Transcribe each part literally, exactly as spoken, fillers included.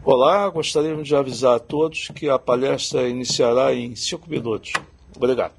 Olá, gostaríamos de avisar a todos que a palestra iniciará em cinco minutos. Obrigado.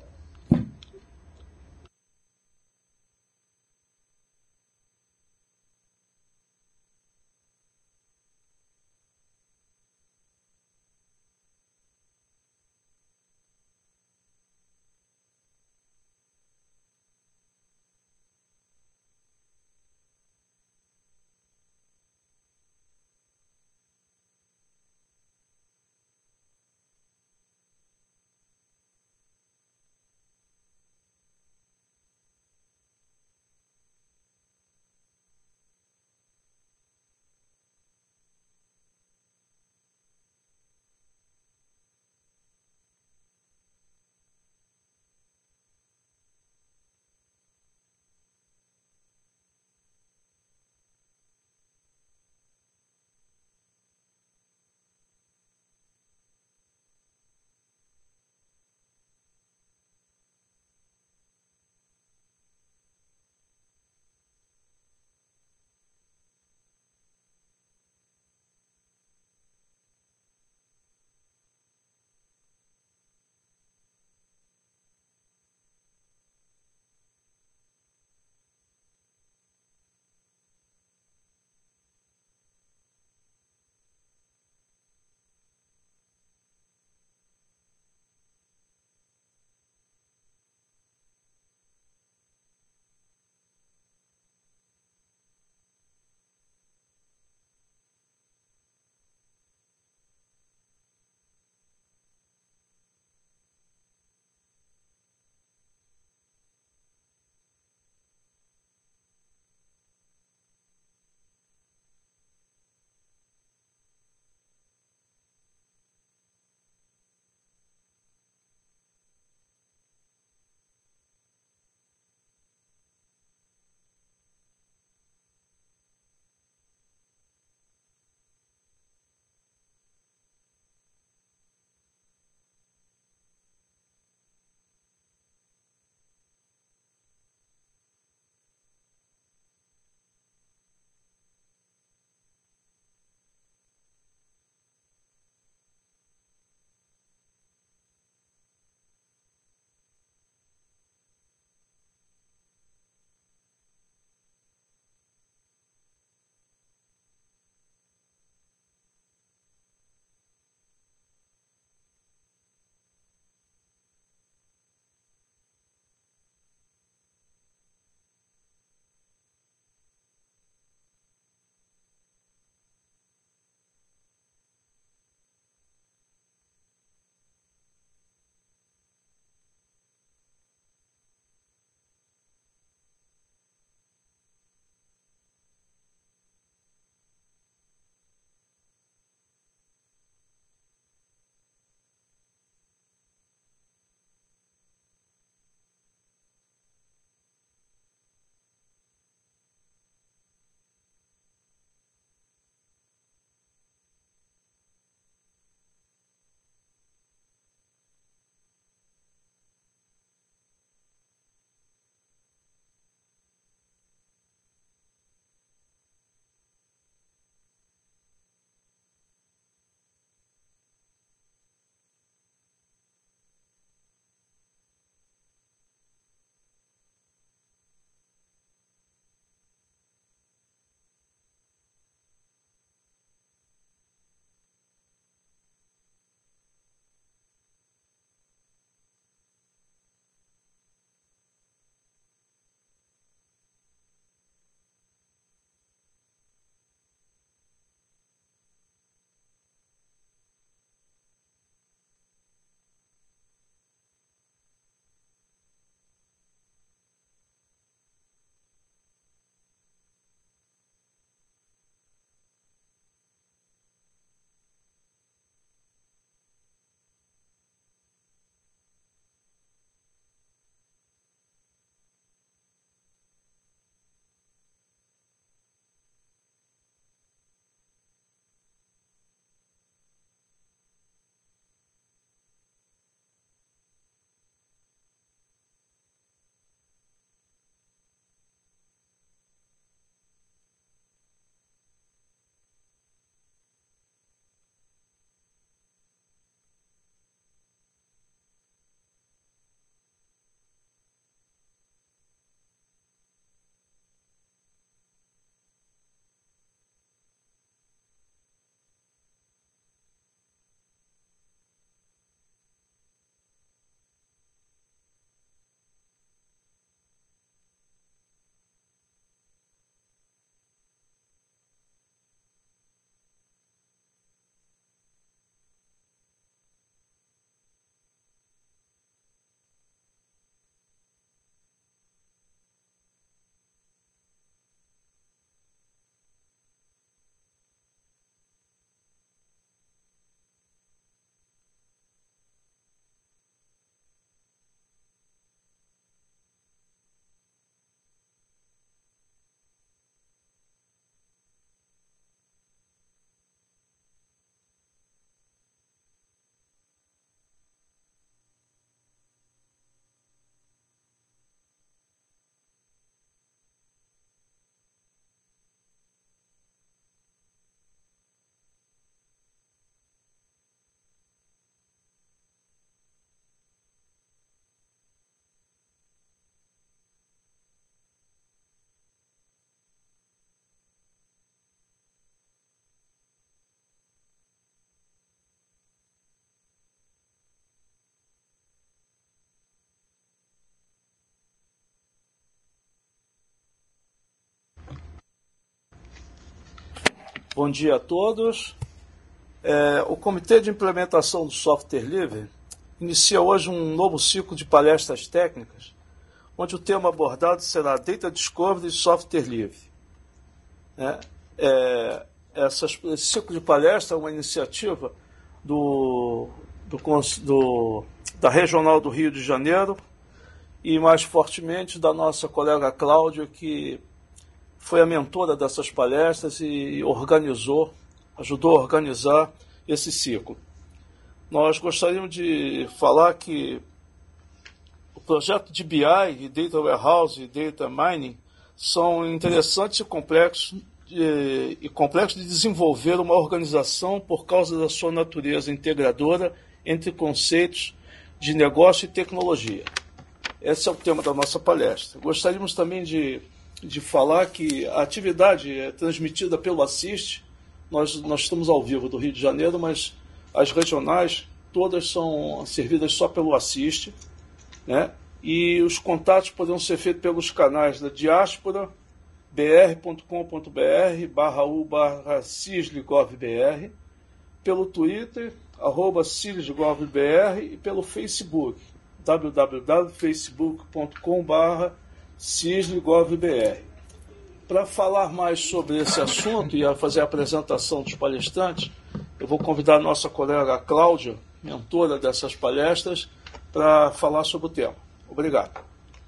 Bom dia a todos. É, o Comitê de Implementação do Software Livre inicia hoje um novo ciclo de palestras técnicas, onde o tema abordado será Data Discovery e Software Livre. É, é, essas, esse ciclo de palestras é uma iniciativa do, do, do, da Regional do Rio de Janeiro e, mais fortemente, da nossa colega Cláudia, que foi a mentora dessas palestras e organizou, ajudou a organizar esse ciclo. Nós gostaríamos de falar que o projeto de B I, Data Warehouse e Data Mining são interessantes e complexos, de, e complexos de desenvolver uma organização por causa da sua natureza integradora entre conceitos de negócio e tecnologia. Esse é o tema da nossa palestra. Gostaríamos também de de falar que a atividade é transmitida pelo Assist. Nós, nós estamos ao vivo do Rio de Janeiro, mas as regionais todas são servidas só pelo Assist, né? E os contatos poderão ser feitos pelos canais da diáspora, b r ponto com ponto b r barra u barra cisligovbr, pelo Twitter, arroba cisligovbr, e pelo Facebook, w w w ponto facebook ponto com barra cisligovbr. Para falar mais sobre esse assunto e a fazer a apresentação dos palestrantes, eu vou convidar a nossa colega Cláudia, mentora dessas palestras, para falar sobre o tema. Obrigado.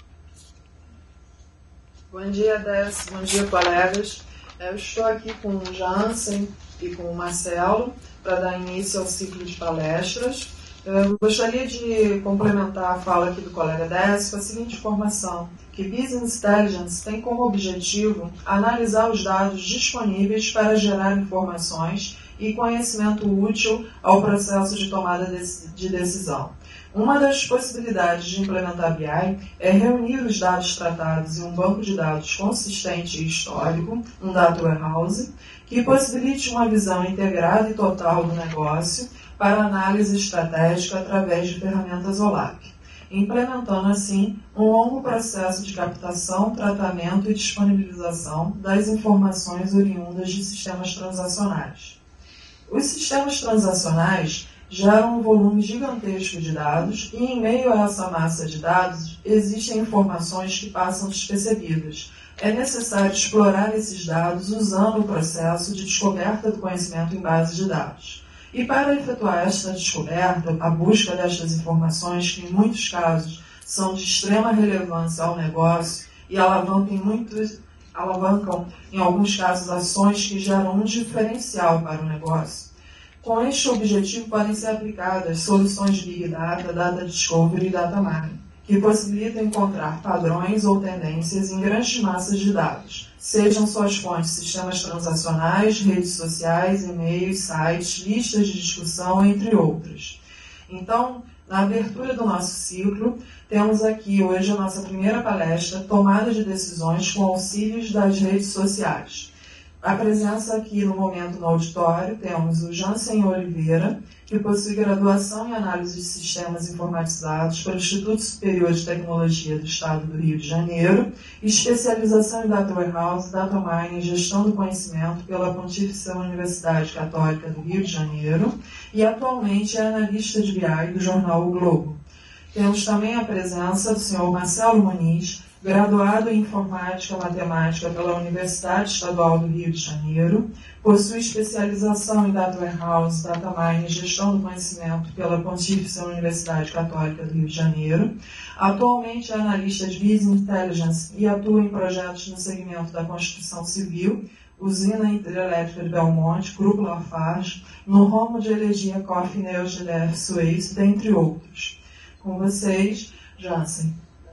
Bom dia, Décio. Bom dia, colegas. Eu estou aqui com o Jansen e com o Marcelo para dar início ao ciclo de palestras. Eu gostaria de complementar a fala aqui do colega Décio com a seguinte informação, que Business Intelligence tem como objetivo analisar os dados disponíveis para gerar informações e conhecimento útil ao processo de tomada de decisão. Uma das possibilidades de implementar B I é reunir os dados tratados em um banco de dados consistente e histórico, um Data Warehouse, que possibilite uma visão integrada e total do negócio para análise estratégica através de ferramentas O L A P, implementando assim um longo processo de captação, tratamento e disponibilização das informações oriundas de sistemas transacionais. Os sistemas transacionais geram um volume gigantesco de dados e, em meio a essa massa de dados, existem informações que passam despercebidas. É necessário explorar esses dados usando o processo de descoberta do conhecimento em base de dados. E para efetuar esta descoberta, a busca destas informações, que em muitos casos são de extrema relevância ao negócio e alavancam em, muitos, alavancam, em alguns casos, ações que geram um diferencial para o negócio, com este objetivo podem ser aplicadas soluções de Big Data, Data Discovery e Data Mining, que possibilitam encontrar padrões ou tendências em grandes massas de dados, sejam suas fontes sistemas transacionais, redes sociais, e-mails, sites, listas de discussão, entre outras. Então, na abertura do nosso ciclo, temos aqui hoje a nossa primeira palestra, Tomada de Decisões com Auxílios das Redes Sociais. A presença aqui no momento no auditório temos o Jansen Oliveira, que possui graduação em análise de sistemas informatizados pelo Instituto Superior de Tecnologia do Estado do Rio de Janeiro, especialização em Data Warehouse, Data Mining e Gestão do Conhecimento pela Pontifícia Universidade Católica do Rio de Janeiro e atualmente é analista de B I do jornal O Globo. Temos também a presença do senhor Marcelo Muniz, graduado em Informática e Matemática pela Universidade Estadual do Rio de Janeiro, possui especialização em Data Warehouse, Data Mining e Gestão do Conhecimento pela Pontifícia Universidade Católica do Rio de Janeiro. Atualmente é analista de Business Intelligence e atua em projetos no segmento da construção civil, Usina Hidrelétrica de Belmonte, Grupo Lafarge, no ramo de energia Coffee Neogilef Suez, dentre outros. Com vocês, Jansen.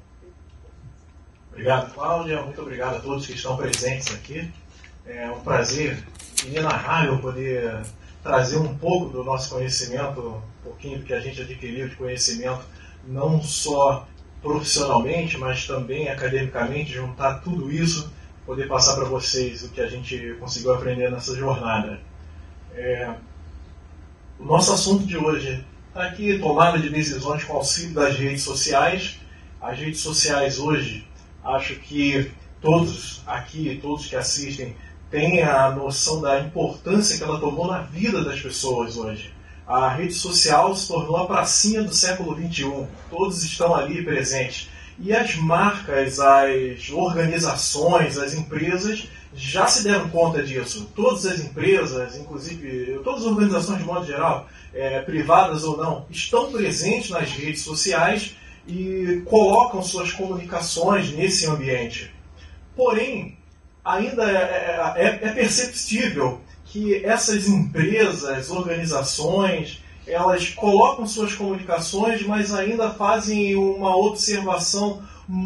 Obrigado, Cláudia. Muito obrigado a todos que estão presentes aqui. É um prazer inenarrável poder trazer um pouco do nosso conhecimento, um pouquinho do que a gente adquiriu de conhecimento, não só profissionalmente, mas também academicamente, juntar tudo isso, poder passar para vocês o que a gente conseguiu aprender nessa jornada. É... O nosso assunto de hoje está aqui, tomada de decisões com auxílio das redes sociais. As redes sociais hoje, acho que todos aqui, todos que assistem, tem a noção da importância que ela tomou na vida das pessoas hoje. A rede social se tornou a pracinha do século vinte e um. Todos estão ali presentes. E as marcas, as organizações, as empresas já se deram conta disso. Todas as empresas, inclusive todas as organizações de modo geral, é, privadas ou não, estão presentes nas redes sociais e colocam suas comunicações nesse ambiente. Porém, ainda é, é, é perceptível que essas empresas, organizações, elas colocam suas comunicações, mas ainda fazem uma observação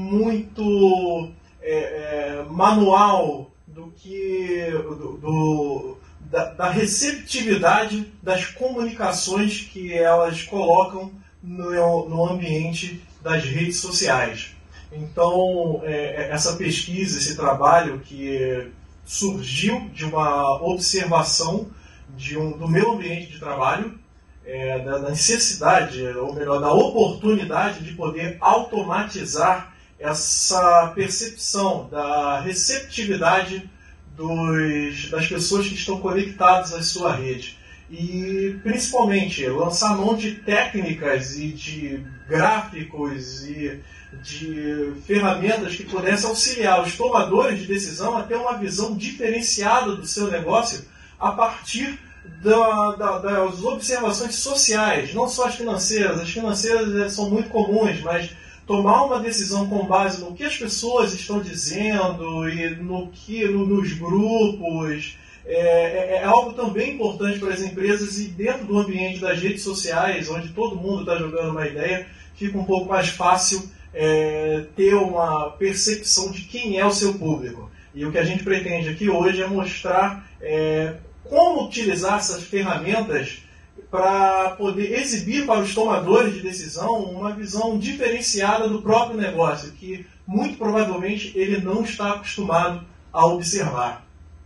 muito é, é, manual do que do, do, da, da receptividade das comunicações que elas colocam no, no ambiente das redes sociais. Então, é, essa pesquisa, esse trabalho que surgiu de uma observação de um, do meu ambiente de trabalho, é, da necessidade, ou melhor, da oportunidade de poder automatizar essa percepção da receptividade dos, das pessoas que estão conectadas à sua rede. E, principalmente, lançar mão de técnicas e de gráficos e de ferramentas que pudessem auxiliar os tomadores de decisão a ter uma visão diferenciada do seu negócio a partir da, da, das observações sociais, não só as financeiras. As financeiras são muito comuns, mas tomar uma decisão com base no que as pessoas estão dizendo e no que, no, nos grupos, é, é, é algo também importante para as empresas, e dentro do ambiente das redes sociais, onde todo mundo está jogando uma ideia, fica um pouco mais fácil É, ter uma percepção de quem é o seu público. E o que a gente pretende aqui hoje é mostrar é, como utilizar essas ferramentas para poder exibir para os tomadores de decisão uma visão diferenciada do próprio negócio, que muito provavelmente ele não está acostumado a observar.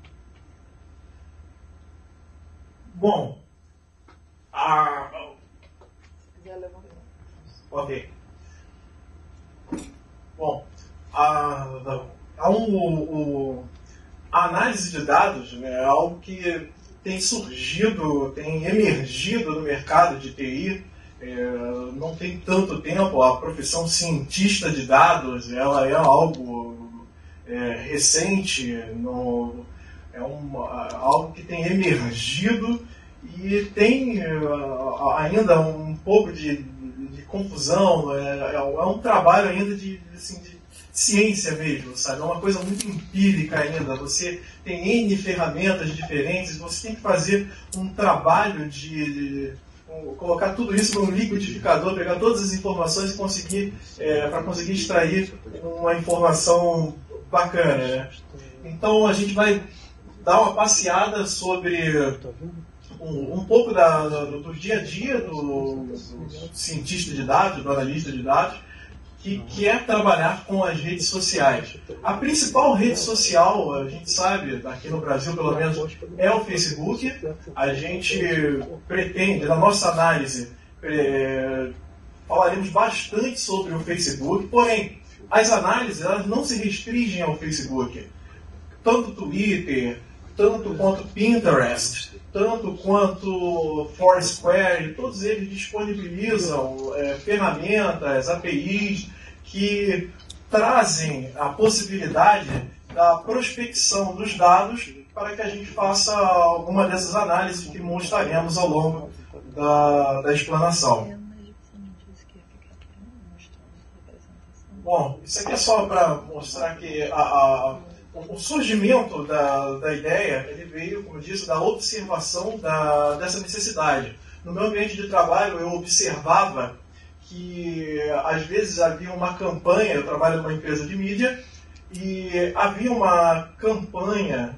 Bom, a... ok. Bom, a, a, um, a análise de dados, né, é algo que tem surgido, tem emergido no mercado de T I, é, não tem tanto tempo. A profissão cientista de dados, ela é algo é, recente, no, é uma, algo que tem emergido e tem uh, ainda um pouco de confusão, é, é um trabalho ainda de, assim, de ciência mesmo, sabe? É uma coisa muito empírica ainda. Você tem N ferramentas diferentes, você tem que fazer um trabalho de, de um, colocar tudo isso num liquidificador, pegar todas as informações e conseguir, é, para conseguir extrair uma informação bacana, né? Então a gente vai dar uma passeada sobre Um, um pouco da, do, do dia a dia do, do cientista de dados, do analista de dados, que quer trabalhar com as redes sociais. A principal rede social, a gente sabe, aqui no Brasil pelo menos, é o Facebook. A gente pretende, na nossa análise, é, falaremos bastante sobre o Facebook, porém, as análises elas não se restringem ao Facebook. Tanto Twitter, tanto quanto Pinterest, tanto quanto Foursquare, todos eles disponibilizam é, ferramentas, A P Is, que trazem a possibilidade da prospecção dos dados para que a gente faça alguma dessas análises que mostraremos ao longo da, da explanação. Bom, isso aqui é só para mostrar que a, a o surgimento da, da ideia, ele veio, como eu disse, da observação da, dessa necessidade. No meu ambiente de trabalho, eu observava que, às vezes, havia uma campanha, eu trabalho numa empresa de mídia, e havia uma campanha,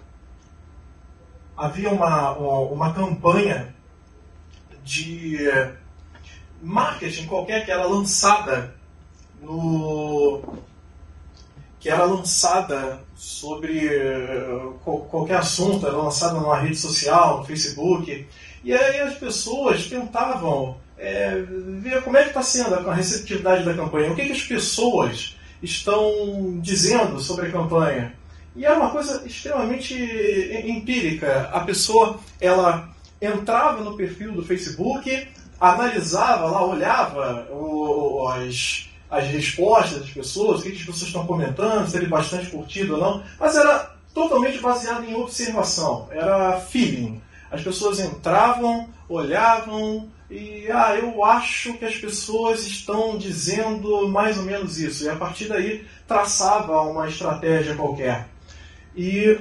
havia uma, uma campanha de marketing qualquer que era lançada no... que era lançada sobre uh, qualquer assunto, era lançada numa rede social, no Facebook, e aí as pessoas tentavam é, ver como é que está sendo a receptividade da campanha, o que, que as pessoas estão dizendo sobre a campanha. E era uma coisa extremamente empírica. A pessoa, ela entrava no perfil do Facebook, analisava lá, olhava o, as, as respostas das pessoas, o que as pessoas estão comentando, se ele é bastante curtido ou não, mas era totalmente baseado em observação, era feeling. As pessoas entravam, olhavam e, ah, eu acho que as pessoas estão dizendo mais ou menos isso. E a partir daí traçava uma estratégia qualquer. E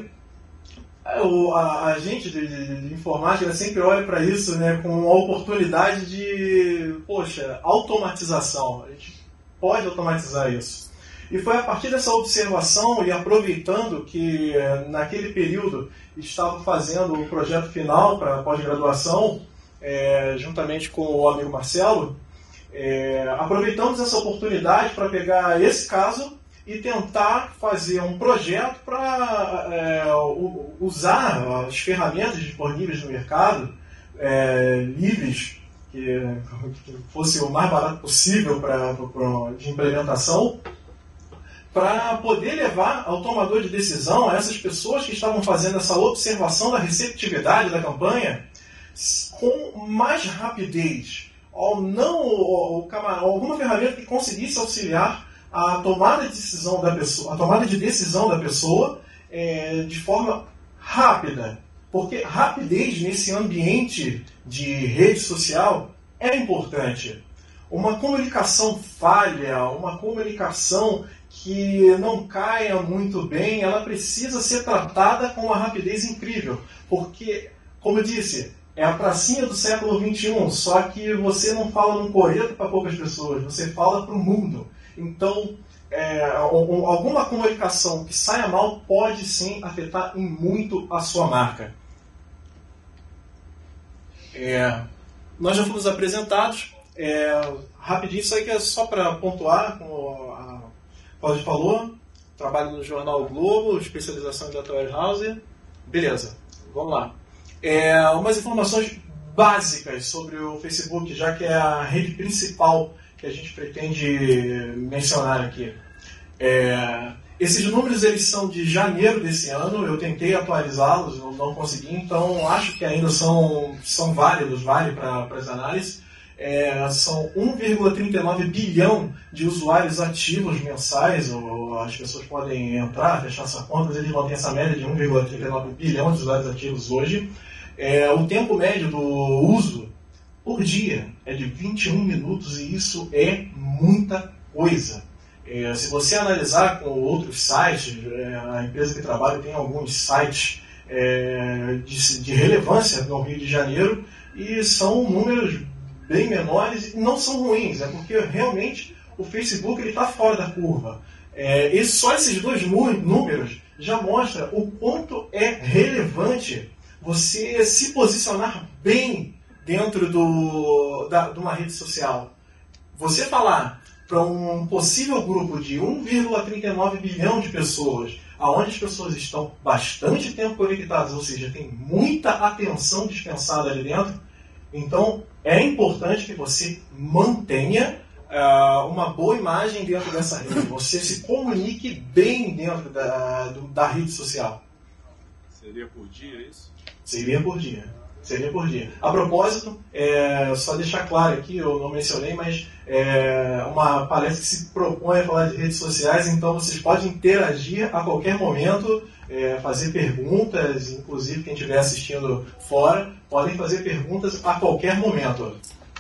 o, a, a gente de, de, de informática sempre olha para isso, né, como uma oportunidade de, poxa, automatização. A gente pode automatizar isso. E foi a partir dessa observação e aproveitando que naquele período estava fazendo o projeto final para a pós-graduação, é, juntamente com o amigo Marcelo, é, aproveitamos essa oportunidade para pegar esse caso e tentar fazer um projeto para é, usar as ferramentas disponíveis no mercado, é, livres, que, que fosse o mais barato possível pra, pra, de implementação, para poder levar ao tomador de decisão, a essas pessoas que estavam fazendo essa observação da receptividade da campanha, com mais rapidez, ou não, ou, alguma ferramenta que conseguisse auxiliar a tomada de decisão da pessoa, a tomada de decisão da pessoa é, de forma rápida. Porque rapidez nesse ambiente de rede social é importante. Uma comunicação falha, uma comunicação que não caia muito bem, ela precisa ser tratada com uma rapidez incrível. Porque, como eu disse, é a pracinha do século vinte e um, só que você não fala num coreto para poucas pessoas, você fala para o mundo. Então, é, alguma comunicação que saia mal pode sim afetar em muito a sua marca. É, nós já fomos apresentados, é, rapidinho, isso aí que é só para pontuar, como a Cláudia falou, trabalho no Jornal o Globo, especialização em Data Warehouse, beleza, vamos lá. É, umas informações básicas sobre o Facebook, já que é a rede principal que a gente pretende mencionar aqui. É, esses números eles são de janeiro desse ano, eu tentei atualizá-los, não, não consegui, então acho que ainda são, são válidos, vale para as análises. É, são um vírgula trinta e nove bilhão de usuários ativos mensais, ou as pessoas podem entrar, fechar essa conta, mas eles mantêm essa média de um vírgula trinta e nove bilhão de usuários ativos hoje. É, o tempo médio do uso por dia é de vinte e um minutos e isso é muita coisa. É, se você analisar com outros sites, é, a empresa que trabalha tem alguns sites é, de, de relevância no Rio de Janeiro e são números bem menores e não são ruins, é porque realmente o Facebook está fora da curva. É, e só esses dois números já mostram o quanto é relevante você se posicionar bem dentro do, da, de uma rede social. Você falar para um possível grupo de um vírgula trinta e nove bilhão de pessoas, onde as pessoas estão bastante tempo conectadas, ou seja, tem muita atenção dispensada ali dentro, então é importante que você mantenha uh, uma boa imagem dentro dessa rede, você se comunique bem dentro da, do, da rede social. Seria por dia isso? Seria por dia. Seria por dia. A propósito, é, só deixar claro aqui, eu não mencionei, mas é uma palestra que se propõe a falar de redes sociais, então vocês podem interagir a qualquer momento, é, fazer perguntas, inclusive quem estiver assistindo fora, podem fazer perguntas a qualquer momento.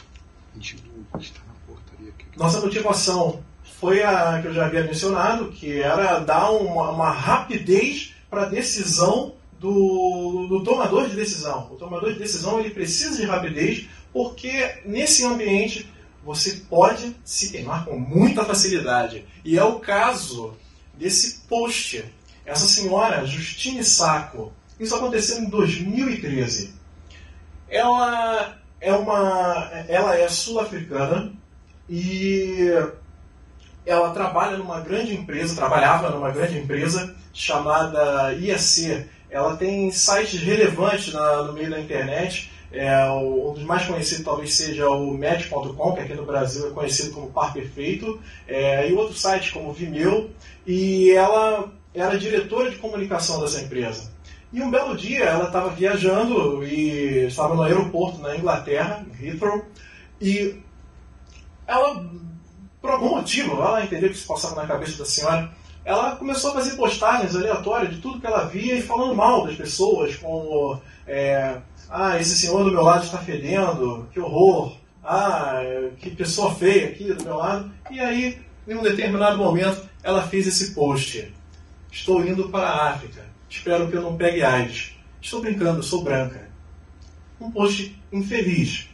Nossa motivação foi a que eu já havia mencionado, que era dar uma, uma rapidez para a decisão Do, do tomador de decisão. O tomador de decisão ele precisa de rapidez porque nesse ambiente você pode se queimar com muita facilidade. E é o caso desse post. Essa senhora, Justine Sacco, isso aconteceu em dois mil e treze. Ela é, uma, ela é sul-africana e ela trabalha numa grande empresa, trabalhava numa grande empresa chamada I A C. Ela tem sites relevantes na, no meio da internet. É, o, um dos mais conhecidos talvez seja o match ponto com, que aqui no Brasil é conhecido como Par Perfeito, é, e outros sites como Vimeo. E ela era diretora de comunicação dessa empresa. E um belo dia ela estava viajando e estava no aeroporto na Inglaterra, Heathrow, e ela, por algum motivo, ela entendeu o que se passava na cabeça da senhora, ela começou a fazer postagens aleatórias de tudo que ela via e falando mal das pessoas, como é, ah, esse senhor do meu lado está fedendo, que horror, ah, que pessoa feia aqui do meu lado. E aí, em um determinado momento, ela fez esse post: estou indo para a África, espero que eu não pegue AIDS. Estou brincando, sou branca. Um post infeliz.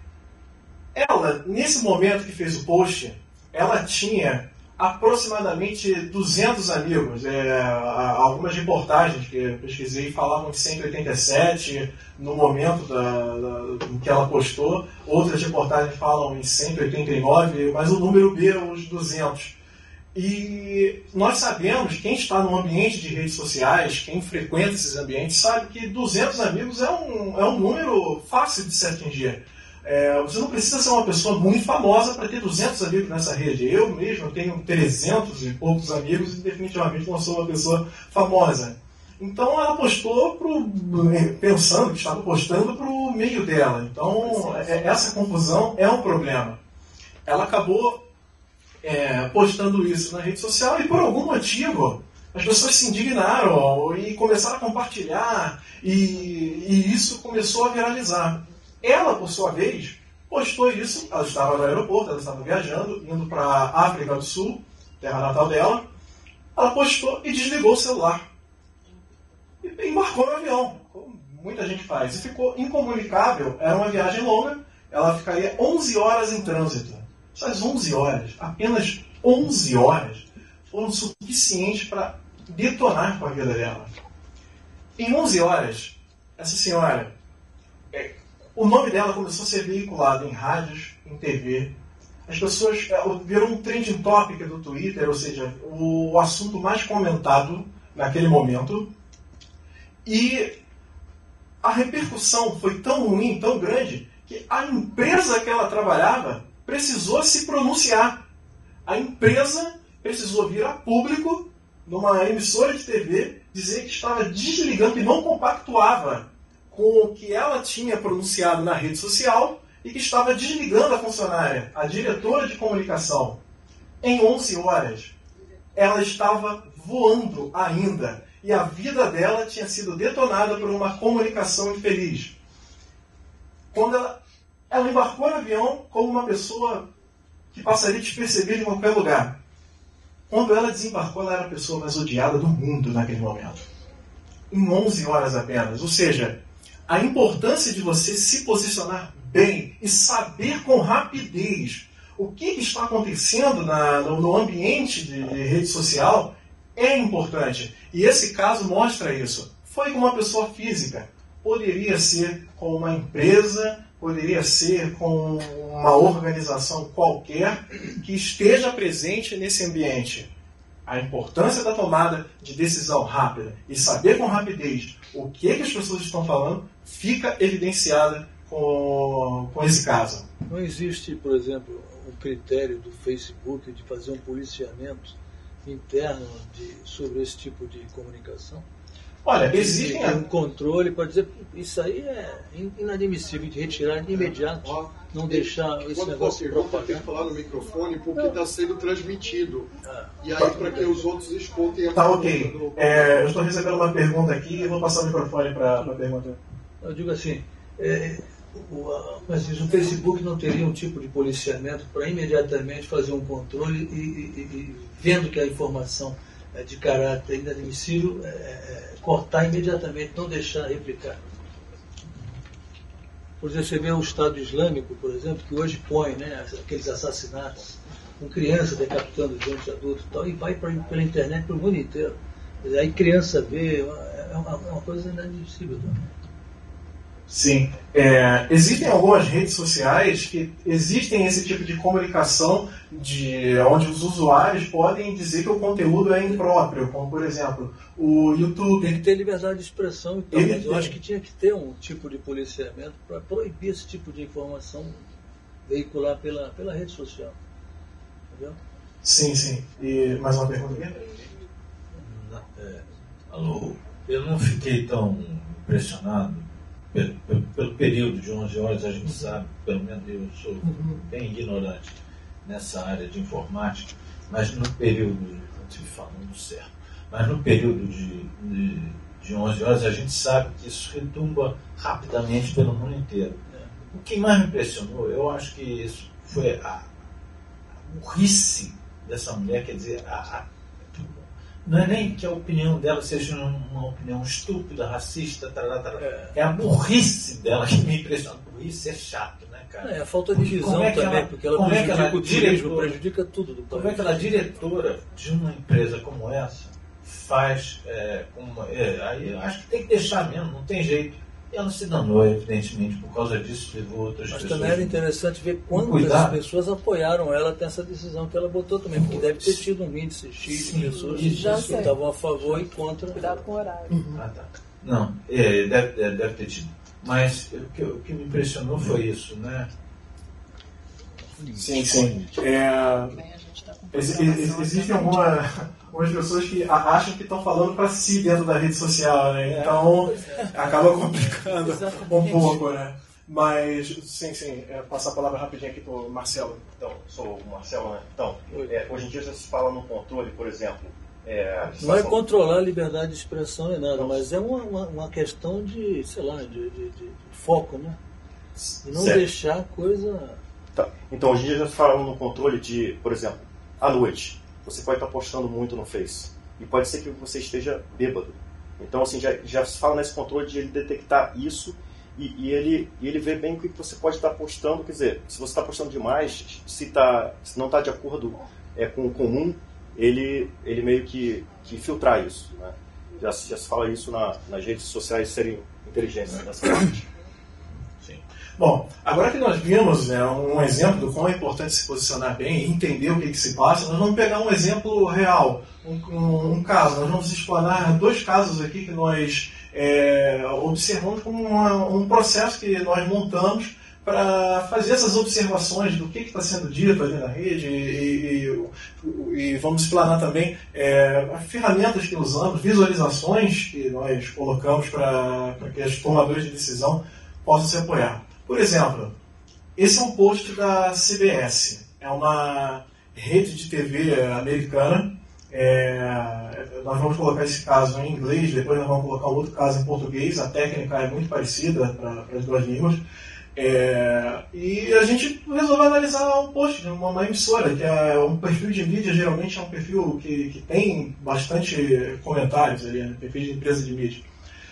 Ela, nesse momento que fez o post, ela tinha aproximadamente duzentos amigos. É, algumas reportagens que eu pesquisei falavam de cento e oitenta e sete no momento da, da, em que ela postou. Outras reportagens falam em cento e oitenta e nove, mas o número beira os duzentos. E nós sabemos, quem está no ambiente de redes sociais, quem frequenta esses ambientes, sabe que duzentos amigos é um, é um número fácil de se atingir. É, você não precisa ser uma pessoa muito famosa para ter duzentos amigos nessa rede. Eu mesmo tenho trezentos e poucos amigos e definitivamente não sou uma pessoa famosa. Então ela postou pro, pensando que estava postando para o meio dela. Então essa confusão é um problema. Ela acabou é, postando isso na rede social e por algum motivo as pessoas se indignaram e começaram a compartilhar e, e isso começou a viralizar. Ela, por sua vez, postou isso. Ela estava no aeroporto, ela estava viajando, indo para a África do Sul, terra natal dela. Ela postou e desligou o celular. E embarcou no avião, como muita gente faz. E ficou incomunicável. Era uma viagem longa. Ela ficaria onze horas em trânsito. Essas onze horas, apenas onze horas, foram suficientes para detonar com a vida dela. Em onze horas, essa senhora... É, o nome dela começou a ser veiculado em rádios, em T V. As pessoas viram um trending topic do Twitter, ou seja, o assunto mais comentado naquele momento. E a repercussão foi tão ruim, tão grande, que a empresa que ela trabalhava precisou se pronunciar. A empresa precisou vir a público, numa emissora de T V, dizer que estava desligando, que não compactuava com o que ela tinha pronunciado na rede social e que estava desligando a funcionária, a diretora de comunicação. Em onze horas, ela estava voando ainda e a vida dela tinha sido detonada por uma comunicação infeliz. Quando ela, ela embarcou no avião como uma pessoa que passaria despercebida em qualquer lugar. Quando ela desembarcou, ela era a pessoa mais odiada do mundo naquele momento. Em onze horas apenas. Ou seja, a importância de você se posicionar bem e saber com rapidez o que está acontecendo na, no, no ambiente de, de rede social é importante. E esse caso mostra isso. Foi com uma pessoa física. Poderia ser com uma empresa, poderia ser com uma organização qualquer que esteja presente nesse ambiente. A importância da tomada de decisão rápida e saber com rapidez o que, que as pessoas estão falando fica evidenciada com, com esse caso. Não existe, por exemplo, um critério do Facebook de fazer um policiamento interno de, sobre esse tipo de comunicação? Olha, existem... Tem um controle para dizer isso aí é inadmissível, de retirar de imediato, ó, não deixar esse negócio de propaganda. Tem que falar no microfone porque está sendo transmitido. Ah. E aí para que os outros escutem a Tá, ok. Do... É, eu estou recebendo uma pergunta aqui e vou passar o microfone para a pergunta. Eu digo assim, é, o, a, mas diz, o Facebook não teria um tipo de policiamento para imediatamente fazer um controle e, e, e vendo que a informação é de caráter inadmissível, é, é, cortar imediatamente, não deixar replicar. Por exemplo, você vê o Estado Islâmico, por exemplo, que hoje põe, né, aqueles assassinatos com criança decapitando gente adulta e tal, e vai pra, pela internet para o mundo inteiro. Aí criança vê, é uma, é uma coisa inadmissível também. Sim. É, existem algumas redes sociais que existem esse tipo de comunicação de, onde os usuários podem dizer que o conteúdo é impróprio, como por exemplo o YouTube. Tem que ter liberdade de expressão, então, Ele mas eu tem. acho que tinha que ter um tipo de policiamento para proibir esse tipo de informação veicular pela, pela rede social. Entendeu? Sim, sim. E mais uma pergunta aqui? É. Alô, eu não fiquei tão impressionado pelo, pelo, pelo período de onze horas. A gente sabe, pelo menos eu sou bem ignorante nessa área de informática, mas no período, não estive falando certo, mas no período de, de, de onze horas a gente sabe que isso retumba rapidamente pelo mundo inteiro. O que mais me impressionou, eu acho que isso foi a, a burrice dessa mulher, quer dizer, a, a, não é nem que a opinião dela seja uma opinião estúpida, racista, tarará, tarará. É. é a burrice dela que me impressiona. Burrice é chato, né, cara? É a falta de visão é também, ela, porque ela prejudica é ela, o turismo, prejudica tudo do país. Como é que ela, diretora de uma empresa como essa, faz, é, como, é, aí eu acho que tem que deixar mesmo, não tem jeito. E ela se danou, evidentemente, por causa disso, levou outras Mas pessoas. Mas também era interessante ver quantas pessoas apoiaram ela nessa decisão que ela botou também, porque deve ter tido um índice X de pessoas que estavam a favor e contra. Cuidado com o horário. Uhum. Ah, tá. Não, é, deve, deve ter tido. Mas o que, o que me impressionou foi isso, né? Sim, sim. É, ex, ex, existem alguma, algumas pessoas que acham que estão falando para si dentro da rede social, né? Então acaba complicando um pouco, né? Mas, sim, sim, é, passar a palavra rapidinho aqui para o Marcelo. Então, sou o Marcelo, né? Então, é, hoje em dia já se fala no controle, por exemplo. É, não é controlar a liberdade de expressão nem nada, não. Mas é uma, uma, uma questão de, sei lá, de, de, de foco, né? E não certo. Deixar coisa... Tá. Então, hoje em dia já se fala no controle de, por exemplo, à noite, você pode estar postando muito no Face. E pode ser que você esteja bêbado. Então, assim, já, já se fala nesse controle de ele detectar isso e, e, ele, e ele vê bem o que você pode estar postando. Quer dizer, se você está postando demais, se, tá, se não está de acordo é, com o comum, ele, ele meio que, que filtrar isso. Né? Já, já se fala isso na, nas redes sociais serem inteligentes nessa parte. Bom, agora que nós vimos, né, um exemplo do quão é importante se posicionar bem e entender o que, que se passa, nós vamos pegar um exemplo real, um, um, um caso. Nós vamos explanar dois casos aqui que nós é, observamos como uma, um processo que nós montamos para fazer essas observações do que está sendo dito ali na rede e, e, e vamos explanar também é, ferramentas que usamos, visualizações que nós colocamos para que os tomadores de decisão possam se apoiar. Por exemplo, esse é um post da C B S, é uma rede de T V americana. É, nós vamos colocar esse caso em inglês, depois nós vamos colocar outro caso em português, a técnica é muito parecida para as duas línguas. É, e a gente resolveu analisar um post de uma, uma emissora, que é um perfil de mídia, geralmente é um perfil que, que tem bastante comentários ali, né, perfil de empresa de mídia.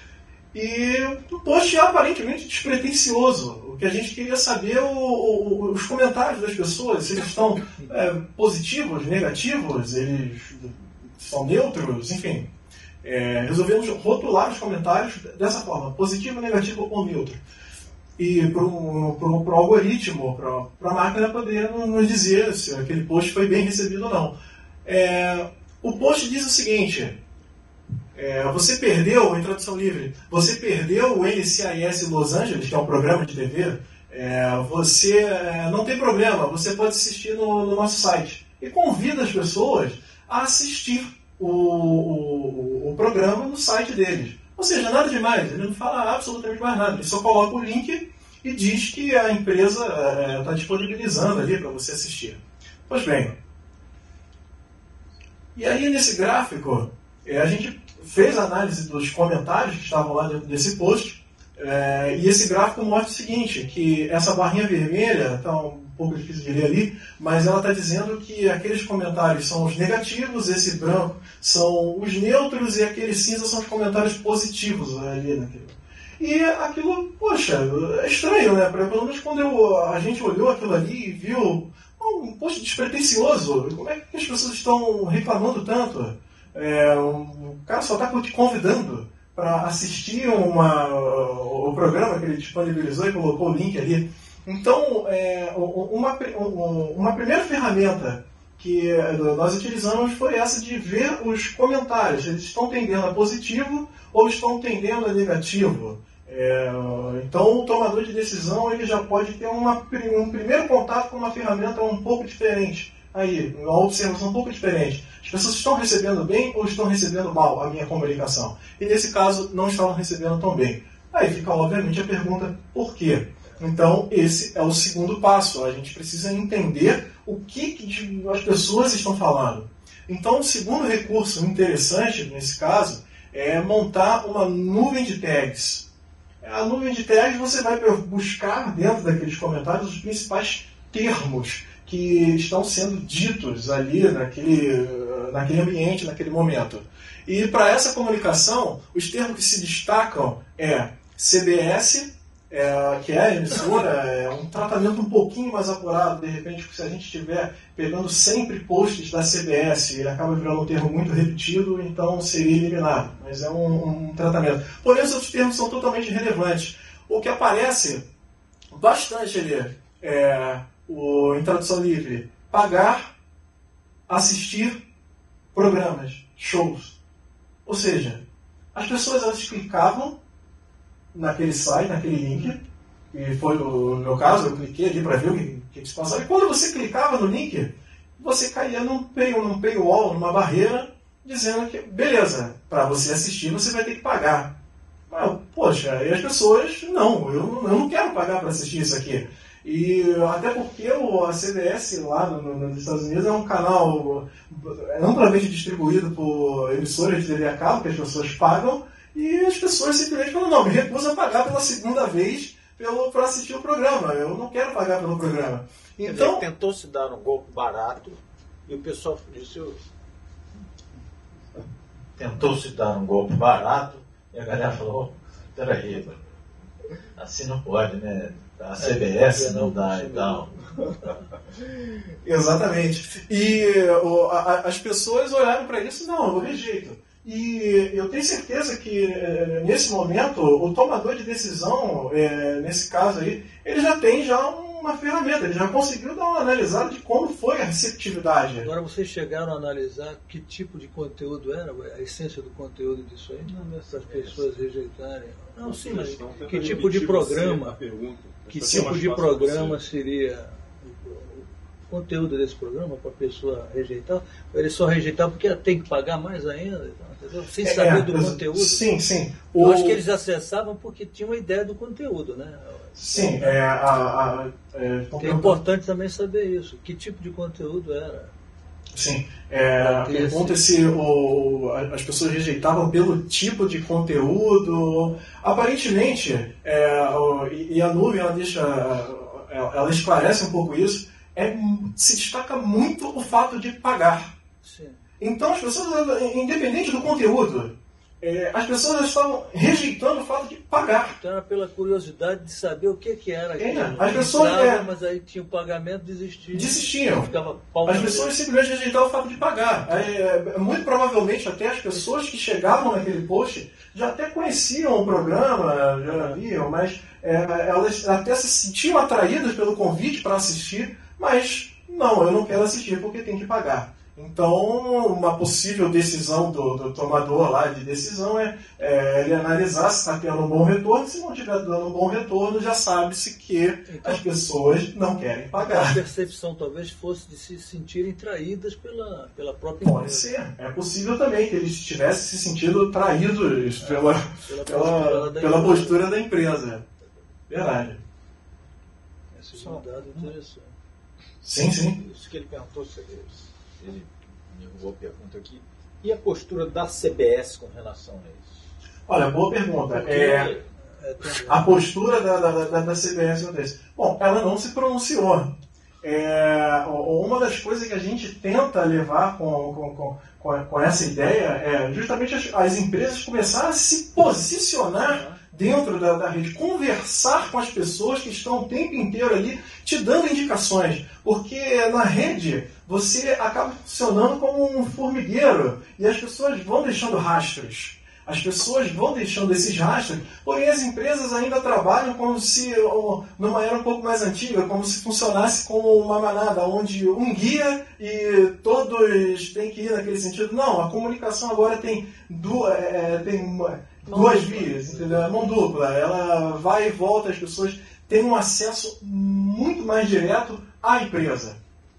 E o post é aparentemente despretensioso. O que a gente queria saber, o, o, os comentários das pessoas, se eles estão é, positivos, negativos, eles são neutros, enfim. É, resolvemos rotular os comentários dessa forma, positivo, negativo ou neutro. E para o algoritmo, para a máquina poder nos dizer se aquele post foi bem recebido ou não. É, o post diz o seguinte... É, você perdeu, em tradução livre, você perdeu o N C I S Los Angeles, que é um programa de T V, é, você é, não tem problema, você pode assistir no, no nosso site. E convida as pessoas a assistir o, o, o programa no site deles. Ou seja, nada demais, ele não fala absolutamente mais nada, ele só coloca o link e diz que a empresa está é, disponibilizando ali para você assistir. Pois bem, e aí nesse gráfico, é, a gente fez a análise dos comentários que estavam lá dentro desse post, é, e esse gráfico mostra o seguinte, que essa barrinha vermelha, está um pouco difícil de ler ali, mas ela está dizendo que aqueles comentários são os negativos, esse branco são os neutros e aqueles cinza são os comentários positivos ali naquilo. E aquilo, poxa, é estranho, né? Pelo menos quando eu, a gente olhou aquilo ali e viu, um post despretensioso, como é que as pessoas estão reclamando tanto? É, um, o cara só está te convidando para assistir uma, o, o programa que ele disponibilizou e colocou o link ali. Então, é, uma, uma primeira ferramenta que nós utilizamos foi essa de ver os comentários. Eles estão tendendo a positivo ou estão tendendo a negativo. É, então, o tomador de decisão ele já pode ter uma, um primeiro contato com uma ferramenta um pouco diferente. aí, uma observação um pouco diferente. As pessoas estão recebendo bem ou estão recebendo mal a minha comunicação? E nesse caso, não estavam recebendo tão bem. Aí fica, obviamente, a pergunta, por quê? Então, esse é o segundo passo. A gente precisa entender o que, que as pessoas estão falando. Então, o segundo recurso interessante, nesse caso, é montar uma nuvem de tags. A nuvem de tags você vai buscar dentro daqueles comentários os principais termos que estão sendo ditos ali naquele, naquele ambiente, naquele momento. E para essa comunicação, os termos que se destacam é C B S, é, que é a emissora, é um tratamento um pouquinho mais apurado. De repente, se a gente estiver pegando sempre posts da C B S, ele acaba virando um termo muito repetido, então seria eliminado. Mas é um, um tratamento. Porém, os outros termos são totalmente relevantes. O que aparece bastante ali é, o, em tradução livre, pagar, assistir programas, shows. Ou seja, as pessoas elas clicavam naquele site, naquele link, e foi o meu caso, eu cliquei ali para ver o que, que se passava, e quando você clicava no link, você caía num, pay, num paywall, numa barreira, dizendo que, beleza, para você assistir você vai ter que pagar. Mas, poxa, e as pessoas, não, eu, eu não quero pagar para assistir isso aqui. E até porque o, a C B S lá no, no, nos Estados Unidos é um canal amplamente distribuído por emissoras de T V a cabo, que as pessoas pagam, e as pessoas simplesmente falam, não, me recuso a pagar pela segunda vez para assistir o programa, eu não quero pagar pelo programa. Então, tentou se dar um golpe barato e o pessoal disse, tentou se dar um golpe barato e a galera falou, peraí, assim não pode, né? A C B S não dá e tal. Exatamente. E o, a, as pessoas olharam para isso, não, eu rejeito. E eu tenho certeza que, nesse momento, o tomador de decisão, é, nesse caso aí, ele já tem já uma ferramenta, ele já conseguiu dar uma analisada de como foi a receptividade. Agora, vocês chegaram a analisar que tipo de conteúdo era, a essência do conteúdo disso aí? Não, essas pessoas rejeitarem. Não, sim, mas que tipo de programa, que tipo de programa seria o conteúdo desse programa para a pessoa rejeitar? Ou ele só rejeitar porque tem que pagar mais ainda? Entendeu? Sem saber é, do conteúdo. Sim, sim. O... Eu acho que eles acessavam porque tinham uma ideia do conteúdo, né? Sim, é, a, a, é, é importante também saber isso. Que tipo de conteúdo era? Sim. É, a pergunta é se o, as pessoas rejeitavam pelo tipo de conteúdo. Aparentemente, é, o, e a nuvem ela deixa, ela esclarece um pouco isso, é, se destaca muito o fato de pagar. Sim. Então, as pessoas, independente do conteúdo, é, as pessoas estavam rejeitando o fato de pagar. Então, era pela curiosidade de saber o que, que era aquilo. É, as pessoas, é, mas aí tinha o pagamento, desistiam. Desistiam. As pessoas simplesmente rejeitavam o fato de pagar. É, muito provavelmente, até as pessoas que chegavam naquele post já até conheciam o programa, já viam, mas é, elas até se sentiam atraídas pelo convite para assistir, mas não, eu não quero assistir porque tem que pagar. Então, uma possível decisão do, do tomador lá de decisão é, é ele analisar se está tendo um bom retorno. Se não estiver dando um bom retorno, já sabe-se que então, as pessoas não querem pagar. A percepção talvez fosse de se sentirem traídas pela, pela própria empresa. Pode ser. É possível também que eles tivessem se sentido traídos pela, é, pela, pela, postura, pela postura da empresa. Verdade. Esse é um dado interessante. Sim, sim. Isso que ele perguntou, ele me derrubou a pergunta aqui. E a postura da C B S com relação a isso? Olha, boa pergunta. É, a postura da, da, da, da C B S é essa. Bom, ela não se pronunciou. É, uma das coisas que a gente tenta levar com, com, com, com essa ideia é justamente as, as empresas começarem a se posicionar dentro da, da rede, conversar com as pessoas que estão o tempo inteiro ali te dando indicações, porque na rede você acaba funcionando como um formigueiro e as pessoas vão deixando rastros. As pessoas vão deixando esses rastros, porém as empresas ainda trabalham como se, numa era um pouco mais antiga, como se funcionasse como uma manada, onde um guia e todos têm que ir naquele sentido. Não, a comunicação agora tem duas, é, tem uma, duas vias, entendeu? É mão dupla, ela vai e volta, as pessoas têm um acesso muito mais direto à empresa.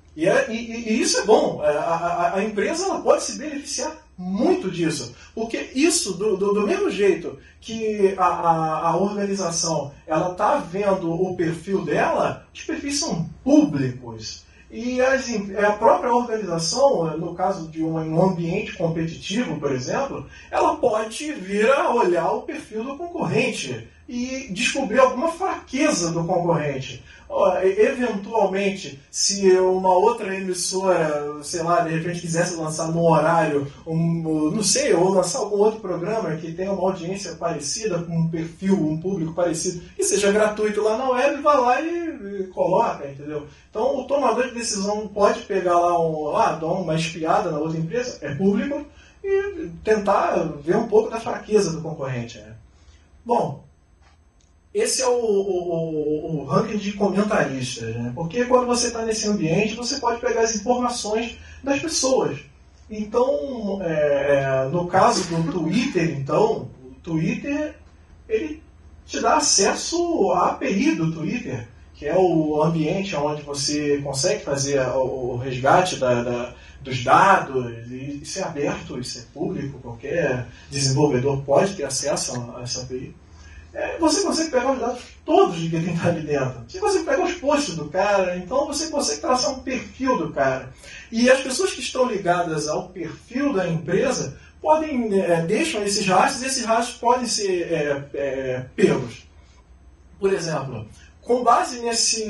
E, é, e, e isso é bom. A, a, a empresa ela pode se beneficiar muito disso. Porque isso, do, do, do mesmo jeito que a, a, a organização ela está vendo o perfil dela, os perfis são públicos. E as, a própria organização, no caso de um ambiente competitivo, por exemplo, ela pode vir a olhar o perfil do concorrente e descobrir alguma fraqueza do concorrente. Eventualmente, se uma outra emissora, sei lá, de repente quisesse lançar num horário, um, não sei, ou lançar algum outro programa que tenha uma audiência parecida, com um perfil, um público parecido, que seja gratuito lá na web, vai lá e, e coloca, entendeu? Então o tomador de decisão pode pegar lá, um, ah, dar uma espiada na outra empresa, é público, e tentar ver um pouco da fraqueza do concorrente. Né? Bom, esse é o, o, o ranking de comentaristas, né? Porque quando você está nesse ambiente, você pode pegar as informações das pessoas. Então, é, no caso do Twitter, então, o Twitter ele te dá acesso à A P I do Twitter, que é o ambiente onde você consegue fazer o, o resgate da, da, dos dados, e isso é aberto, isso é público, qualquer desenvolvedor pode ter acesso a essa A P I. É, você consegue pegar os dados todos de quem está ali dentro. Você consegue pegar os posts do cara, então você consegue traçar um perfil do cara. E as pessoas que estão ligadas ao perfil da empresa podem, é, deixam esses rastros, e esses rastros podem ser é, é, pegos. Por exemplo, com base nesse,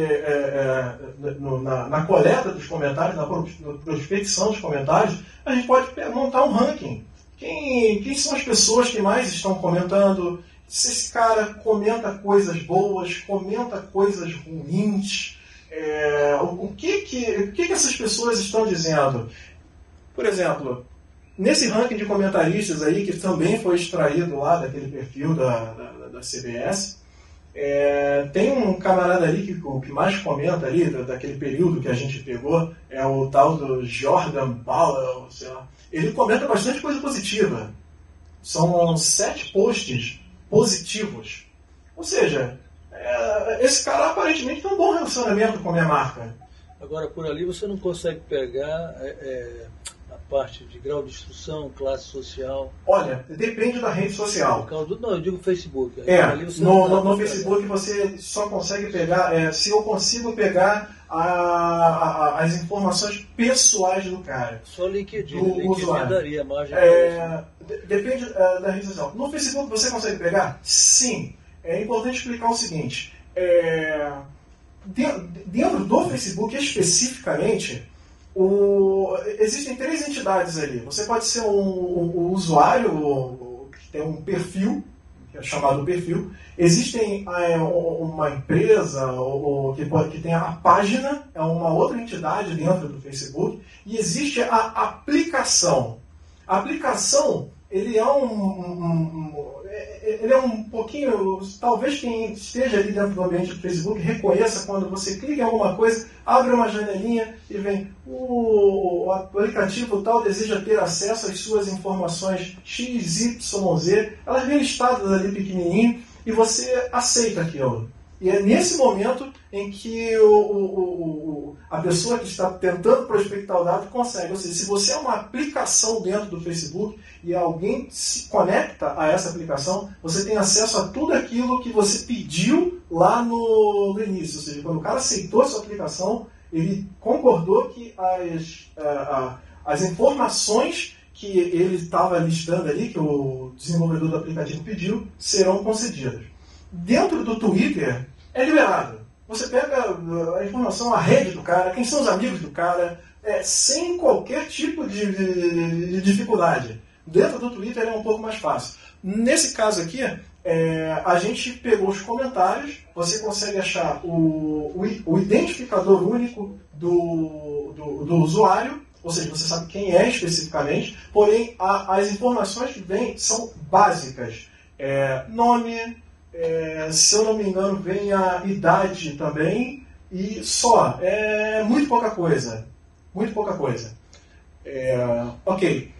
é, é, no, na, na coleta dos comentários, na prospecção dos comentários, a gente pode montar um ranking. Quem, quem são as pessoas que mais estão comentando? Se esse cara comenta coisas boas, comenta coisas ruins, é, o, o, que, que, o que, que essas pessoas estão dizendo? Por exemplo, nesse ranking de comentaristas aí, que também foi extraído lá daquele perfil da, da, da C B S, é, tem um camarada ali que, que mais comenta ali, daquele período que a gente pegou, é o tal do Jordan Powell, sei lá. Ele comenta bastante coisa positiva. São sete posts positivos. Ou seja, é, esse cara aparentemente tem um bom relacionamento com a minha marca. Agora, por ali você não consegue pegar é, é, a parte de grau de instrução, classe social? Olha, depende da rede social. Do, não, eu digo Facebook. É, ali você no, no, no Facebook você só consegue pegar, é, se eu consigo pegar a, a, as informações pessoais do cara. Só LinkedIn, do LinkedIn usuário. daria margem. É, depende uh, da rede social. No Facebook você consegue pegar? Sim. É importante explicar o seguinte. É, dentro do Facebook especificamente, o, existem três entidades ali. Você pode ser um, um, um usuário que tem um perfil, que é chamado perfil. Existem é, uma empresa ou, que, pode, que tem a página, é uma outra entidade dentro do Facebook, e existe a aplicação. A aplicação, ele é um, um, um, ele é um pouquinho, talvez quem esteja ali dentro do ambiente do Facebook reconheça quando você clica em alguma coisa, abre uma janelinha e vem, o, o aplicativo tal deseja ter acesso às suas informações X, Y, Z, elas vêm listadas ali pequenininho e você aceita aquilo. E é nesse momento em que o, o, o, a pessoa que está tentando prospectar o dado consegue. Ou seja, se você é uma aplicação dentro do Facebook e alguém se conecta a essa aplicação, você tem acesso a tudo aquilo que você pediu lá no, no início. Ou seja, quando o cara aceitou a sua aplicação, ele concordou que as, a, a, as informações que ele estava listando ali, que o desenvolvedor do aplicativo pediu, serão concedidas. Dentro do Twitter, é liberado. Você pega a informação, a rede do cara, quem são os amigos do cara, é, sem qualquer tipo de, de, de dificuldade. Dentro do Twitter é um pouco mais fácil. Nesse caso aqui, é, a gente pegou os comentários, você consegue achar o, o, o identificador único do, do, do usuário, ou seja, você sabe quem é especificamente, porém a, as informações que vêm são básicas. É, nome, é, se eu não me engano, vem a idade também, e só. É muito pouca coisa. Muito pouca coisa. É, ok.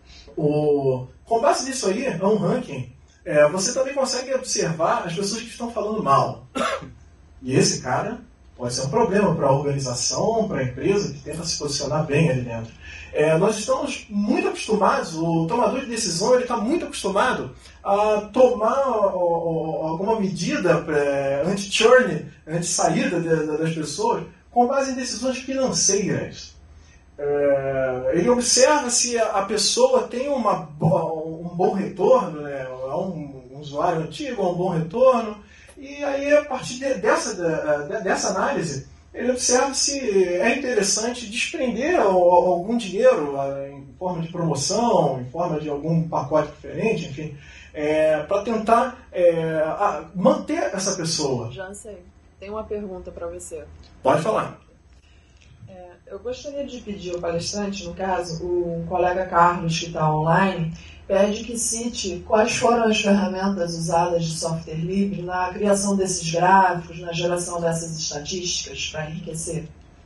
O, com base nisso aí, é um ranking. É, você também consegue observar as pessoas que estão falando mal. E esse cara pode ser um problema para a organização, para a empresa que tenta se posicionar bem ali dentro. É, nós estamos muito acostumados, o tomador de decisão ele está muito acostumado a tomar ó, ó, alguma medida é, anti-churn, anti-saída de, de, das pessoas, com base em decisões financeiras. É, ele observa se a, a pessoa tem uma, um bom retorno, né, é um, um usuário antigo, um bom retorno, e aí a partir de, dessa, de, dessa análise, ele observa se é interessante desprender algum dinheiro em forma de promoção, em forma de algum pacote diferente, enfim, é, para tentar é, manter essa pessoa. Jansen, tem uma pergunta para você. Pode falar. É, eu gostaria de pedir ao palestrante, no caso, o colega Carlos, que está online, pede que cite quais foram as ferramentas usadas de software livre na criação desses gráficos, na geração dessas estatísticas para enriquecer.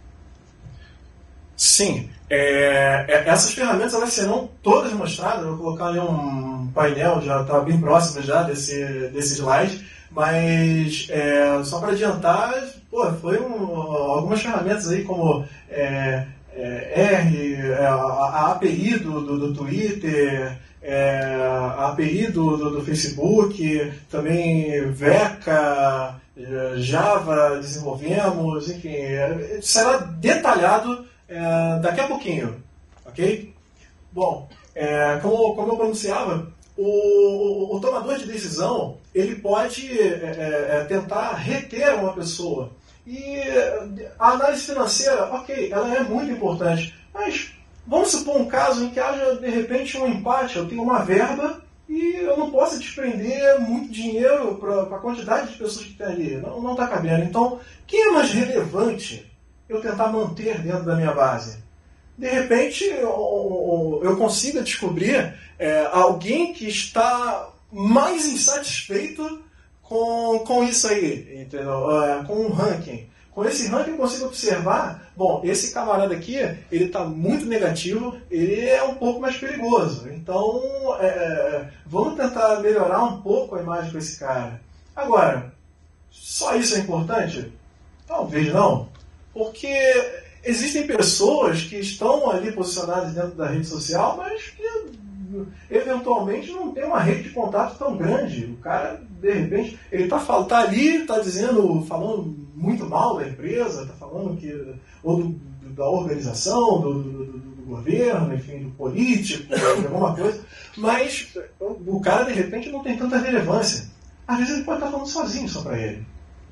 Sim, é, essas ferramentas elas serão todas mostradas. Eu vou colocar ali um painel, já está bem próximo já desse, desse slide, mas é, só para adiantar, pô, foi um, algumas ferramentas aí como é, é, R, é, a, a API do, do, do Twitter, É, a API do, do, do Facebook, também Veca, Java desenvolvemos, enfim, será detalhado é, daqui a pouquinho, ok? Bom, é, como, como eu pronunciava, o, o, o tomador de decisão ele pode é, é, tentar reter uma pessoa, e a análise financeira, ok, ela é muito importante, mas vamos supor um caso em que haja, de repente, um empate. Eu tenho uma verba e eu não posso desprender muito dinheiro para a quantidade de pessoas que tem ali. Não está cabendo. Então, quem é mais relevante eu tentar manter dentro da minha base? De repente, eu, eu consiga descobrir é, alguém que está mais insatisfeito com, com isso aí, entendeu? É, com um ranking. Com esse ranking eu consigo observar, bom, esse camarada aqui, ele está muito negativo, ele é um pouco mais perigoso. Então, é, vamos tentar melhorar um pouco a imagem com esse cara. Agora, só isso é importante? Talvez não. Porque existem pessoas que estão ali posicionadas dentro da rede social, mas que eventualmente não tem uma rede de contato tão grande. O cara, de repente, ele está tá ali, está dizendo, falando muito mal da empresa, está falando que, ou do, do, da organização, do, do, do, do governo, enfim, do político, de alguma coisa, mas o cara, de repente, não tem tanta relevância. Às vezes ele pode estar falando sozinho só para ele.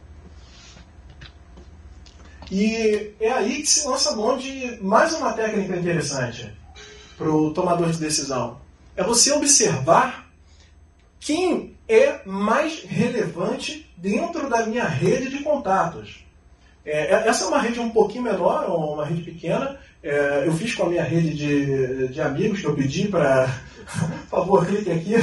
E é aí que se lança a mão de mais uma técnica interessante para o tomador de decisão. É você observar quem é mais relevante dentro da minha rede de contatos. É, essa é uma rede um pouquinho menor, uma rede pequena. É, eu fiz com a minha rede de, de amigos que eu pedi para... Por favor, clique aqui.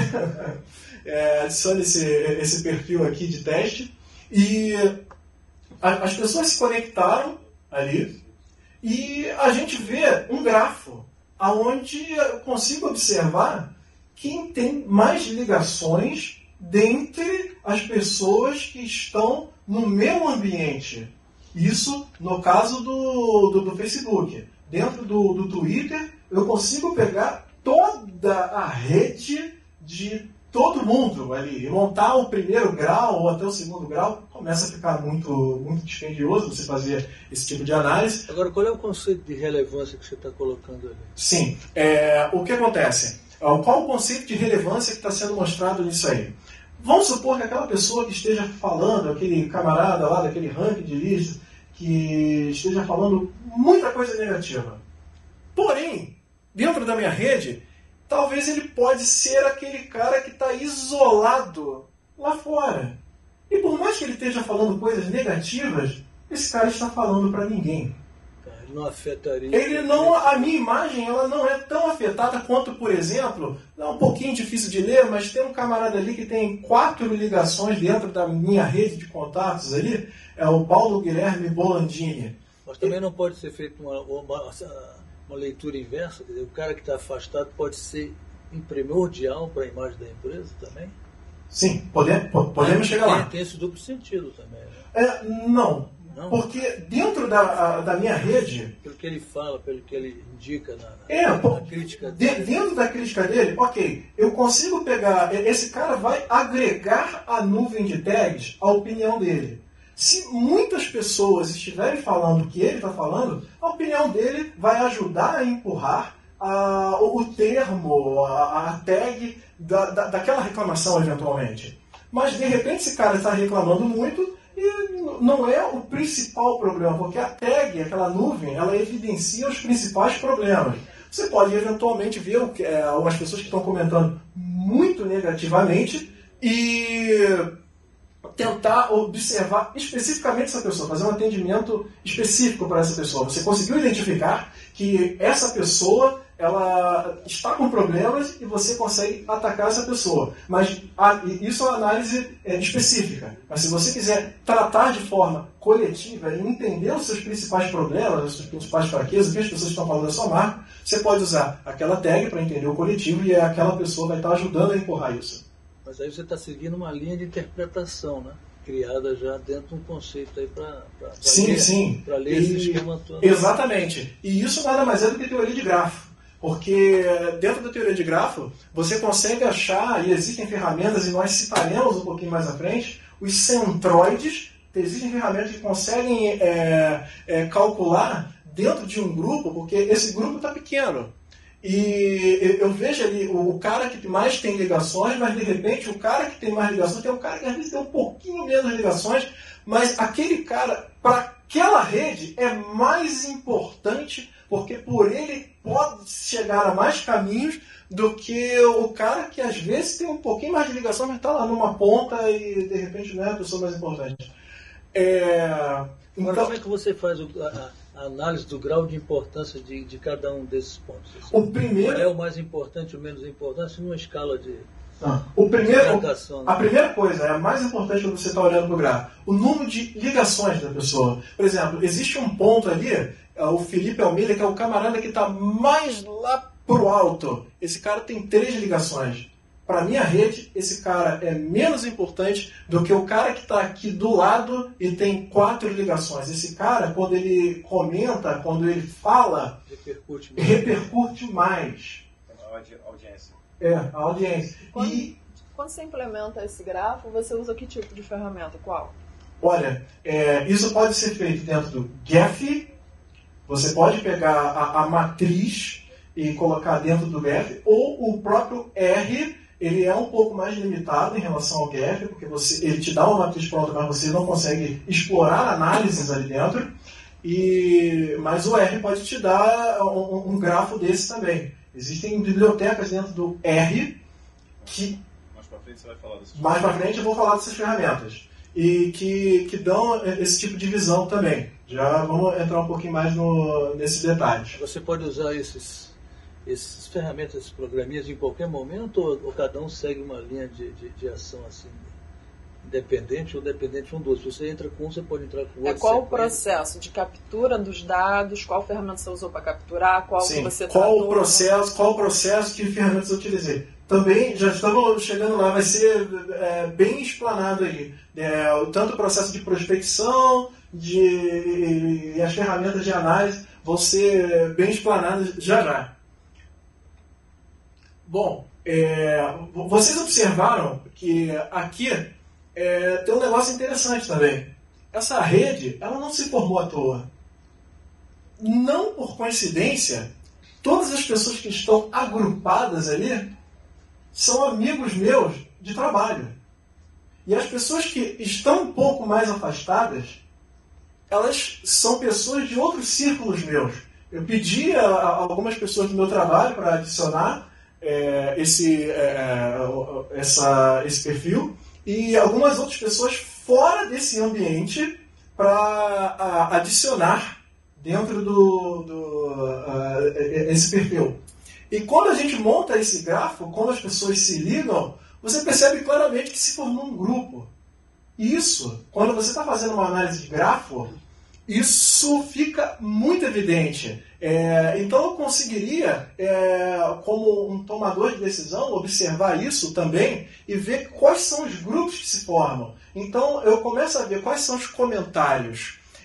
É, adicione esse, esse perfil aqui de teste. E a, as pessoas se conectaram ali e a gente vê um grafo onde eu consigo observar quem tem mais ligações dentre as pessoas que estão no meu ambiente. Isso no caso do, do, do Facebook. Dentro do, do Twitter, eu consigo pegar toda a rede de todo mundo ali. E montar o primeiro grau ou até o segundo grau começa a ficar muito, muito dispendioso você fazer esse tipo de análise. Agora, qual é o conceito de relevância que você está colocando ali? Sim. É, o que acontece? Qual o conceito de relevância que está sendo mostrado nisso aí? Vamos supor que aquela pessoa que esteja falando, aquele camarada lá daquele ranking de lista, que esteja falando muita coisa negativa. Porém, dentro da minha rede, talvez ele pode ser aquele cara que está isolado lá fora. E por mais que ele esteja falando coisas negativas, esse cara está falando para ninguém. Ele não afetaria. Ele não, a minha imagem ela não é tão afetada quanto, por exemplo, é um pouquinho difícil de ler, mas tem um camarada ali que tem quatro ligações dentro da minha rede de contatos ali, é o Paulo Guilherme Bolandini. Mas também não pode ser feita uma, uma, uma leitura inversa, quer dizer, o cara que está afastado pode ser primordial para a imagem da empresa também? Sim, podemos, podemos chegar lá. Tem esse duplo sentido também. Né? É, não. não? Porque dentro da, a, da minha rede... Pelo que ele fala, pelo que ele indica na, na, é, na pô, crítica de, dele. Dentro da crítica dele, ok, eu consigo pegar... Esse cara vai agregar à nuvem de tags a opinião dele. Se muitas pessoas estiverem falando o que ele está falando, a opinião dele vai ajudar a empurrar a, o termo, a, a tag da, da, daquela reclamação eventualmente. Mas de repente esse cara está reclamando muito e não é o principal problema, porque a tag, aquela nuvem, ela evidencia os principais problemas. Você pode eventualmente ver o que, é, algumas pessoas que estão comentando muito negativamente e tentar observar especificamente essa pessoa, fazer um atendimento específico para essa pessoa. Você conseguiu identificar que essa pessoa ela está com problemas e você consegue atacar essa pessoa. Mas a, isso é uma análise é, específica. Mas se você quiser tratar de forma coletiva e entender os seus principais problemas, as suas principais fraquezas, o que as pessoas estão falando da sua marca, você pode usar aquela tag para entender o coletivo e aquela pessoa vai estar ajudando a empurrar isso. Mas aí você está seguindo uma linha de interpretação, né? Criada já dentro de um conceito aí para sim, ler, sim. Para ler esse esquema todo. Exatamente. E isso nada mais é do que teoria de grafo. Porque dentro da teoria de grafo, você consegue achar, e existem ferramentas, e nós citaremos um pouquinho mais à frente, os centroides. Existem ferramentas que conseguem é, é, calcular dentro de um grupo, porque esse grupo está pequeno. E eu vejo ali o cara que mais tem ligações, mas de repente o cara que tem mais ligações tem um cara que às vezes tem um pouquinho menos ligações, mas aquele cara, para aquela rede, é mais importante, porque por ele pode chegar a mais caminhos do que o cara que às vezes tem um pouquinho mais de ligação, mas está lá numa ponta e de repente não é a pessoa mais importante. É... Então, então, como é que você faz o, a, a análise do grau de importância de, de cada um desses pontos? Assim? O primeiro... Qual é o mais importante ou menos importante numa escala de... Ah, o primeiro, né? A primeira coisa, é a mais importante quando você está olhando para o gráfico, o número de ligações da pessoa. Por exemplo, existe um ponto ali, é o Felipe Almeida, que é o camarada que está mais lá pro alto. Esse cara tem três ligações. Para a minha rede, esse cara é menos importante do que o cara que está aqui do lado e tem quatro ligações. Esse cara, quando ele comenta, quando ele fala, repercute mais. Repercute mais. A audiência. É, a audiência. Quando, e, quando você implementa esse grafo, você usa que tipo de ferramenta? Qual? Olha, é, isso pode ser feito dentro do Gephi. Você pode pegar a, a matriz e colocar dentro do Gephi, ou o próprio R. Ele é um pouco mais limitado em relação ao Gephi, porque você, ele te dá uma matriz pronta, mas você não consegue explorar análises ali dentro. E, mas o R pode te dar um, um grafo desse também. Existem bibliotecas dentro do R que... Mais para frente você vai falar dessas Mais para frente eu vou falar dessas ferramentas. E que, que dão esse tipo de visão também. Já vamos entrar um pouquinho mais no, nesse detalhe. Você pode usar esses... Essas ferramentas, esses programinhas, em qualquer momento, ou, ou cada um segue uma linha de, de, de ação assim, independente ou dependente um do outro? Se você entra com um, você pode entrar com o outro. É qual o processo de captura dos dados, qual ferramenta você usou para capturar, qual Sim, que você qual tratou, o processo, qual o processo, que ferramentas eu utilizei. Também, já estamos chegando lá, vai ser é, bem explanado aí. É, tanto o processo de prospecção, de, e as ferramentas de análise vão ser bem explanadas já já. Bom, é, vocês observaram que aqui é, tem um negócio interessante também. Essa rede, ela não se formou à toa. Não por coincidência, todas as pessoas que estão agrupadas ali são amigos meus de trabalho. E as pessoas que estão um pouco mais afastadas, elas são pessoas de outros círculos meus. Eu pedi a, a algumas pessoas do meu trabalho para adicionar É, esse, é, essa, esse perfil e algumas outras pessoas fora desse ambiente para adicionar dentro do, do uh, esse perfil. E quando a gente monta esse grafo, quando as pessoas se ligam, você percebe claramente que se formou um grupo. Isso, quando você está fazendo uma análise de grafo, isso fica muito evidente. É, então eu conseguiria, é, como um tomador de decisão, observar isso também e ver quais são os grupos que se formam. Então eu começo a ver quais são os comentários.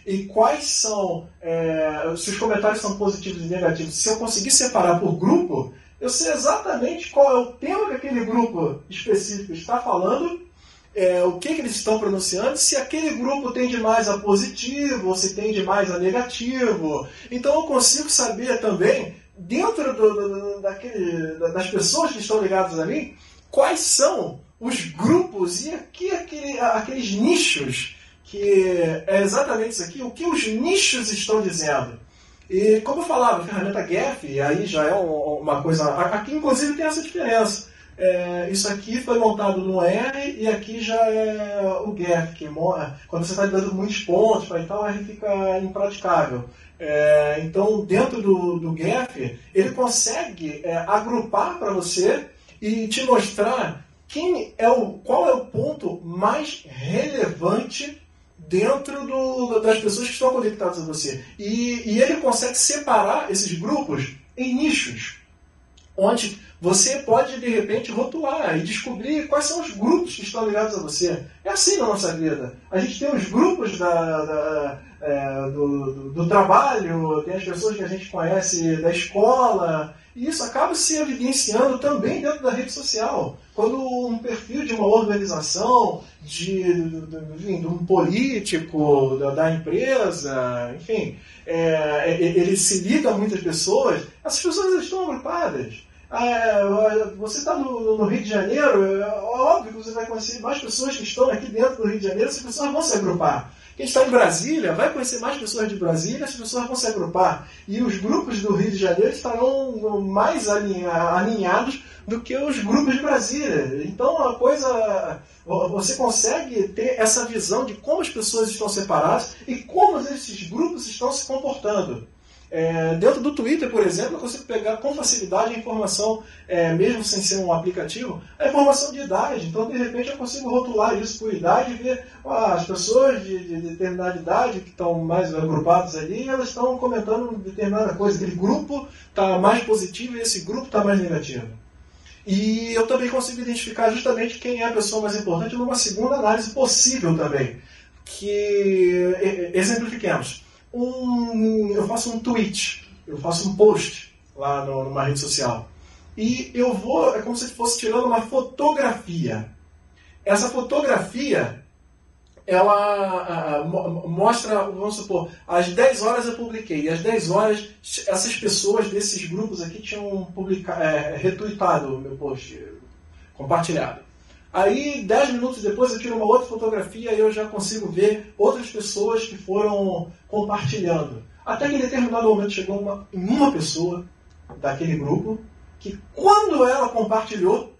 e quais são, é, se os comentários são positivos e negativos, se eu conseguir separar por grupo, eu sei exatamente qual é o tema que aquele grupo específico está falando, é, o que, que eles estão pronunciando, se aquele grupo tende mais a positivo ou se tende mais a negativo. Então eu consigo saber também, dentro do, do, daquele, das pessoas que estão ligadas a mim, quais são os grupos e aqui, aquele, aqueles nichos, que é exatamente isso aqui, o que os nichos estão dizendo. E como eu falava, a ferramenta Gephi, aí já é uma coisa... Aqui inclusive tem essa diferença. É, isso aqui foi montado no R e aqui já é o Gephi, que quando você está dando muitos pontos e tal, aí fica impraticável. É, então, dentro do, do Gephi, ele consegue é, agrupar para você e te mostrar quem é o, qual é o ponto mais relevante dentro do, das pessoas que estão conectadas a você. E, e ele consegue separar esses grupos em nichos, onde você pode, de repente, rotular e descobrir quais são os grupos que estão ligados a você. É assim na nossa vida. A gente tem os grupos da, da, é, do, do, do trabalho, tem as pessoas que a gente conhece da escola, e isso acaba se evidenciando também dentro da rede social. Quando um perfil de uma organização, de, de, de, de um político, da, da empresa, enfim, é, ele se liga a muitas pessoas, essas pessoas estão agrupadas. É, você está no, no Rio de Janeiro, é óbvio que você vai conhecer mais pessoas que estão aqui dentro do Rio de Janeiro, essas pessoas vão se agrupar. Quem está em Brasília vai conhecer mais pessoas de Brasília, as pessoas vão se agrupar. E os grupos do Rio de Janeiro estarão mais alinhados do que os grupos de Brasília. Então, a coisa, você consegue ter essa visão de como as pessoas estão separadas e como esses grupos estão se comportando. É, dentro do Twitter, por exemplo, eu consigo pegar com facilidade a informação, é, mesmo sem ser um aplicativo, a informação de idade. Então, de repente, eu consigo rotular isso por idade e ver ah, as pessoas de, de determinada idade que estão mais agrupadas ali, elas estão comentando determinada coisa. Aquele grupo está mais positivo e esse grupo está mais negativo. E eu também consigo identificar justamente quem é a pessoa mais importante numa segunda análise possível também. Que, exemplifiquemos. Um, eu faço um tweet, eu faço um post lá no, numa rede social. E eu vou, é como se fosse tirando uma fotografia. Essa fotografia, ela uh, mostra, vamos supor, às dez horas eu publiquei, e às dez horas essas pessoas desses grupos aqui tinham publicado, é, retweetado o meu post, compartilhado. Aí, dez minutos depois, eu tiro uma outra fotografia e eu já consigo ver outras pessoas que foram compartilhando. Até que em determinado momento chegou uma, uma pessoa daquele grupo que, quando ela compartilhou,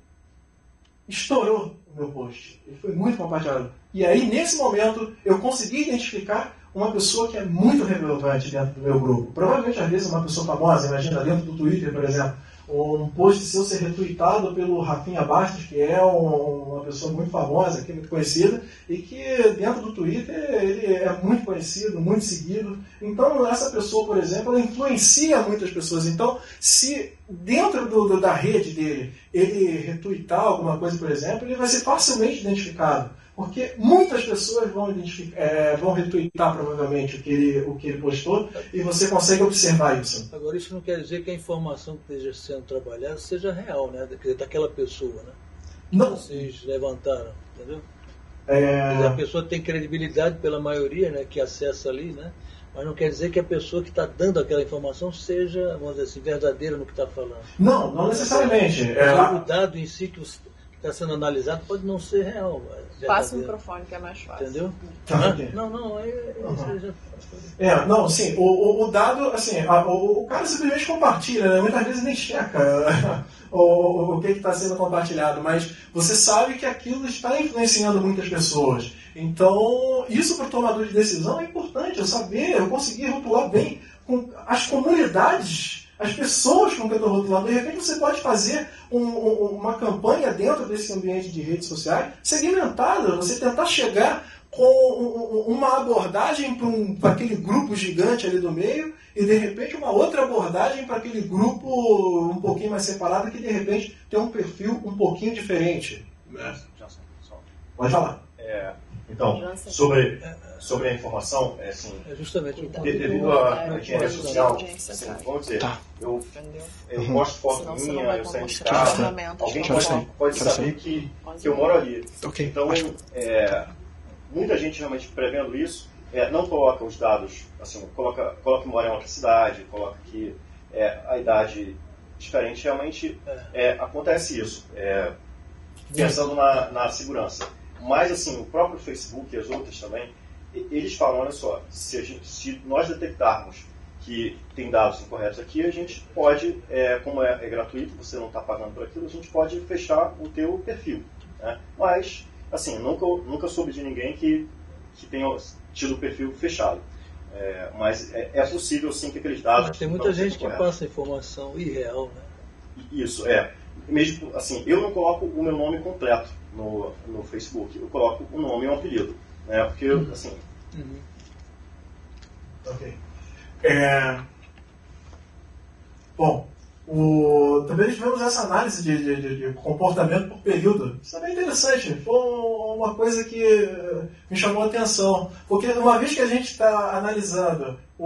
estourou o meu post. Ele foi muito compartilhado. E aí, nesse momento, eu consegui identificar uma pessoa que é muito relevante dentro do meu grupo. Provavelmente, às vezes, uma pessoa famosa, imagina dentro do Twitter, por exemplo, um post seu ser retweetado pelo Rafinha Bastos, que é um, uma pessoa muito famosa, aqui, muito conhecida, e que dentro do Twitter ele é muito conhecido, muito seguido. Então, essa pessoa, por exemplo, ela influencia muitas pessoas. Então, se dentro do, do, da rede dele ele retweetar alguma coisa, por exemplo, ele vai ser facilmente identificado. Porque muitas pessoas vão, identificar, é, vão retweetar provavelmente o que, ele, o que ele postou e você consegue observar isso. Agora, isso não quer dizer que a informação que esteja sendo trabalhada seja real, né? Quer dizer, daquela pessoa, né? Que não. Vocês levantaram, entendeu? É... A pessoa tem credibilidade pela maioria, né, que acessa ali, né? Mas não quer dizer que a pessoa que está dando aquela informação seja, vamos dizer assim, verdadeira no que está falando. Não, não necessariamente. É... O dado em si que está sendo analisado pode não ser real. Passa o microfone, que é mais fácil. Entendeu? Tá, okay. Não, não, é, é, uhum. já... é, não, sim, o, o dado, assim, a, o, o cara simplesmente compartilha, né? Muitas vezes nem checa o, o que está sendo compartilhado, mas você sabe que aquilo está influenciando muitas pessoas. Então, isso para o tomador de decisão é importante, eu saber, eu conseguir rotular bem com as comunidades, as pessoas com que eu estou rotulando. De repente você pode fazer um, um, uma campanha dentro desse ambiente de redes sociais segmentada, você tentar chegar com um, uma abordagem para um, aquele grupo gigante ali do meio e de repente uma outra abordagem para aquele grupo um pouquinho mais separado que de repente tem um perfil um pouquinho diferente. Mestre, já só. Pode falar. É, Então, sobre, sobre a informação, é assim, É justamente o devido à engenharia social, assim, vamos dizer, Tá. eu, eu Uhum. posto foto Senão você não minha, vai eu saio de mostrar casa, ferramentas alguém Quero pode, saber. pode Quero saber que, que eu moro ali. Ok. Então, é, muita gente realmente prevendo isso, é, não coloca os dados, assim, coloca, coloca que mora em outra cidade, coloca que é, a idade diferente, realmente é, acontece isso, é, pensando na, na segurança. Mas, assim, o próprio Facebook e as outras também, eles falam, olha só, se, a gente, se nós detectarmos que tem dados incorretos aqui, a gente pode, é, como é, é gratuito, você não está pagando por aquilo, a gente pode fechar o teu perfil. Né? Mas, assim, nunca, nunca soube de ninguém que, que tenha tido o perfil fechado. É, mas é, é possível, sim, que aqueles dados... Mas tem muita gente que passa informação irreal, né? Isso, é. Mesmo, assim, eu não coloco o meu nome completo no, no Facebook, eu coloco o nome e um apelido. Né? Porque, Uhum. assim... Uhum. Ok. É... Bom, o... também tivemos essa análise de, de, de- de comportamento por período. Isso é bem interessante. Foi uma coisa que me chamou a atenção. Porque uma vez que a gente está analisando o,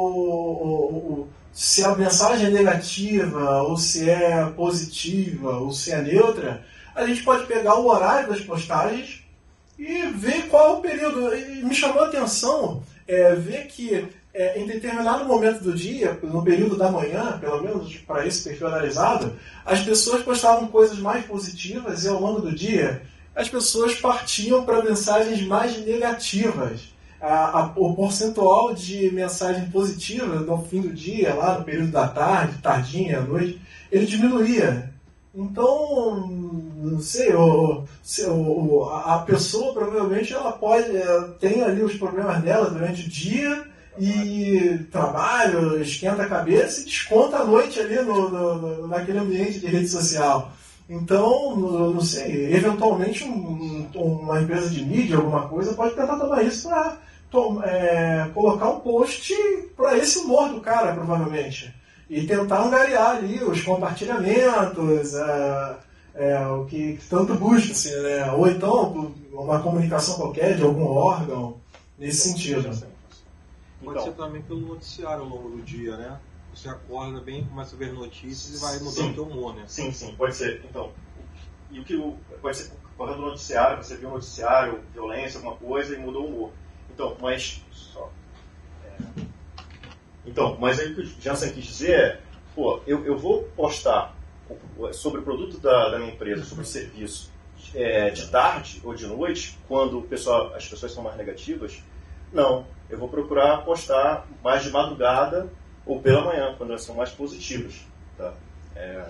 o- o- se a mensagem é negativa, ou se é positiva, ou se é neutra, a gente pode pegar o horário das postagens e ver qual é o período. E me chamou a atenção é, ver que é, em determinado momento do dia, no período da manhã, pelo menos para esse perfil analisado, as pessoas postavam coisas mais positivas e ao longo do dia as pessoas partiam para mensagens mais negativas. A, a, o percentual de mensagem positiva no fim do dia, lá no período da tarde, tardinha, à noite, ele diminuía. Então, não sei, o, se, o, a pessoa provavelmente ela pode, tem ali os problemas dela durante o dia e trabalho, esquenta a cabeça e desconta a noite ali no, no, naquele ambiente de rede social. Então, não sei, eventualmente um, uma empresa de mídia, alguma coisa, pode tentar tomar isso para é, colocar um post para esse humor do cara, provavelmente. E tentar angariar ali os compartilhamentos, é, é, o que tanto busca, assim, né? Ou então uma comunicação qualquer de algum órgão, nesse sentido. Pode ser também pelo noticiário ao longo do dia, né? Você acorda bem, começa a ver notícias e vai mudando o teu humor, né? Sim, sim, pode ser. Então, e o que o, pode ser por causa do noticiário, você viu um noticiário, violência, alguma coisa e mudou o humor. Então, mas só. É, então, mas aí o que o Jansen quis dizer é, pô, eu, eu vou postar sobre o produto da, da minha empresa, sobre o serviço, é, de tarde ou de noite, quando o pessoal, as pessoas são mais negativas. Não, eu vou procurar postar mais de madrugada ou pela manhã, quando elas são mais positivas. Tá? É...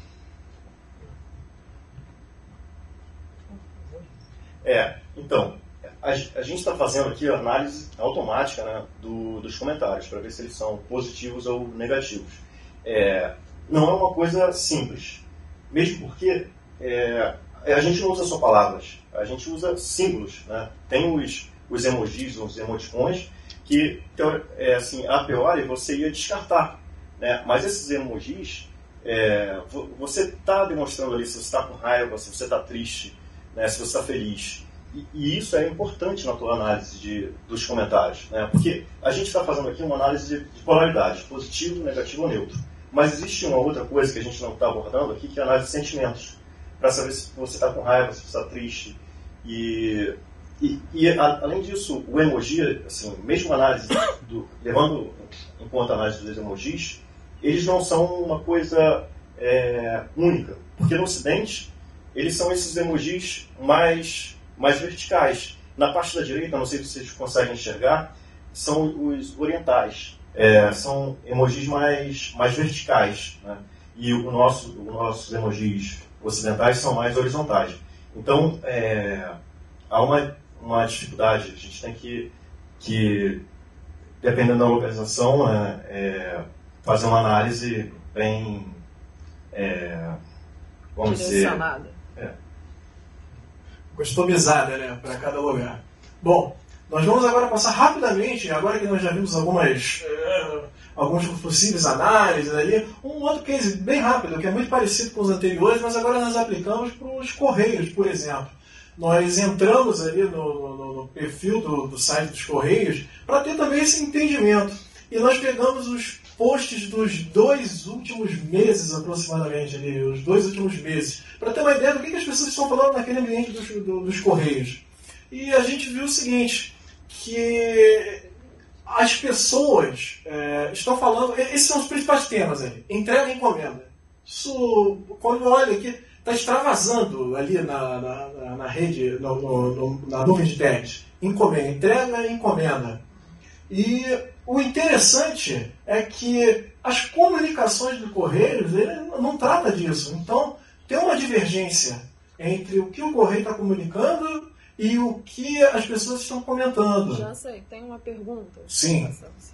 é, então, a, a gente está fazendo aqui a análise automática, né, do, dos comentários, para ver se eles são positivos ou negativos. É, não é uma coisa simples, mesmo porque é, a gente não usa só palavras, a gente usa símbolos. Né? Tem os, os emojis, os emoticons, que, é, assim, a priori você ia descartar. Né? Mas esses emojis, é, você está demonstrando ali se você está com raiva, se você está triste, né? Se você está feliz. E, e isso é importante na tua análise de, dos comentários. Né? Porque a gente está fazendo aqui uma análise de, de polaridade, positivo, negativo ou neutro. Mas existe uma outra coisa que a gente não está abordando aqui, que é a análise de sentimentos. Para saber se você está com raiva, se você está triste. E... E, e a, além disso, o emoji, assim, mesmo a análise, do, levando em conta a análise dos emojis, eles não são uma coisa é, única. Porque no Ocidente, eles são esses emojis mais, mais verticais. Na parte da direita, não sei se vocês conseguem enxergar, são os orientais. É, são emojis mais, mais verticais. Né? E o nosso, os nossos emojis ocidentais são mais horizontais. Então, é, há uma... uma dificuldade, a gente tem que, que dependendo da localização, né, é, fazer uma análise bem, é, vamos dizer, é. customizada, né, para cada lugar. Bom, nós vamos agora passar rapidamente, agora que nós já vimos algumas, uh, alguns possíveis análises ali, um outro case bem rápido, que é muito parecido com os anteriores, mas agora nós aplicamos para os correios, por exemplo. nós entramos ali no, no, no perfil do, do site dos Correios para ter também esse entendimento. E nós pegamos os posts dos dois últimos meses, aproximadamente, ali, os dois últimos meses, para ter uma ideia do que, que as pessoas estão falando naquele ambiente dos, do, dos Correios. E a gente viu o seguinte, que as pessoas é, estão falando, esses são os principais temas aí, entrega e encomenda. Isso, quando olha aqui, está extravasando ali na, na, na rede, no, no, no, na nuvem de tags. Encomenda, entrega e encomenda. E o interessante é que as comunicações do Correios, ele não trata disso. Então, tem uma divergência entre o que o Correio está comunicando e o que as pessoas estão comentando. Já sei, tem uma pergunta. Sim.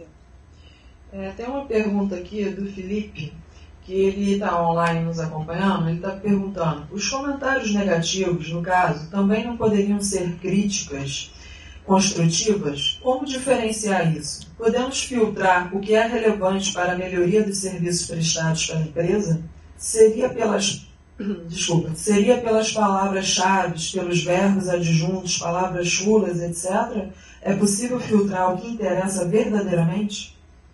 É, tem uma pergunta aqui do Felipe, que ele está online nos acompanhando. Ele está perguntando: os comentários negativos, no caso, também não poderiam ser críticas construtivas? Como diferenciar isso? Podemos filtrar o que é relevante para a melhoria dos serviços prestados pela empresa? Seria pelas, desculpa, seria pelas palavras-chave, pelos verbos adjuntos, palavras chulas, etcétera? É possível filtrar o que interessa verdadeiramente?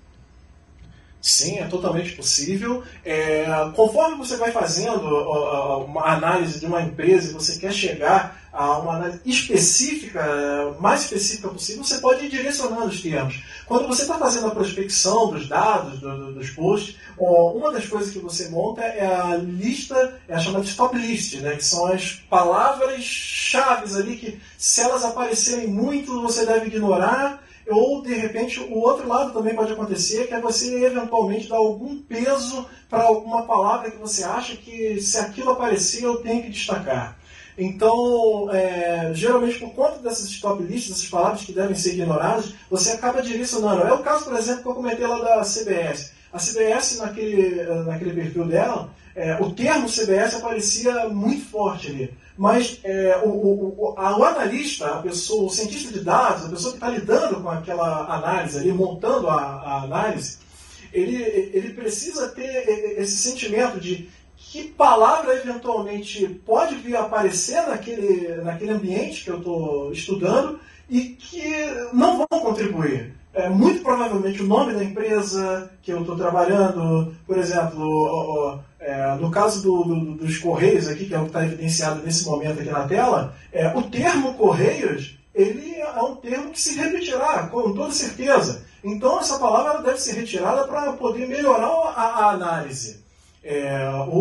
Sim, é totalmente possível. É, conforme você vai fazendo uma análise de uma empresa e você quer chegar a uma análise específica, mais específica possível, você pode ir direcionando os termos. Quando você está fazendo a prospecção dos dados, do, do, dos posts, uma das coisas que você monta é a lista, é a chamada de top list, né, que são as palavras-chave ali que, se elas aparecerem muito, você deve ignorar. Ou, de repente, o outro lado também pode acontecer, que é você, eventualmente, dar algum peso para alguma palavra que você acha que, se aquilo aparecer, eu tenho que destacar. Então, é, geralmente, por conta dessas top lists, dessas palavras que devem ser ignoradas, você acaba direcionando. É o caso, por exemplo, que eu comentei lá da C B S. A C B S, naquele, naquele perfil dela, é, o termo C B S aparecia muito forte ali. Mas é, o, o, o, a, o analista, a pessoa, o cientista de dados, a pessoa que está lidando com aquela análise ali, montando a, a análise, ele, ele precisa ter esse sentimento de que palavra eventualmente pode vir a aparecer naquele, naquele ambiente que eu estou estudando e que não vão contribuir. É, muito provavelmente o nome da empresa que eu estou trabalhando, por exemplo, é, no caso do, do, dos Correios aqui, que é o que está evidenciado nesse momento aqui na tela, é, o termo Correios, ele é um termo que se repetirá, com toda certeza. Então essa palavra deve ser retirada para poder melhorar a, a análise. É, o,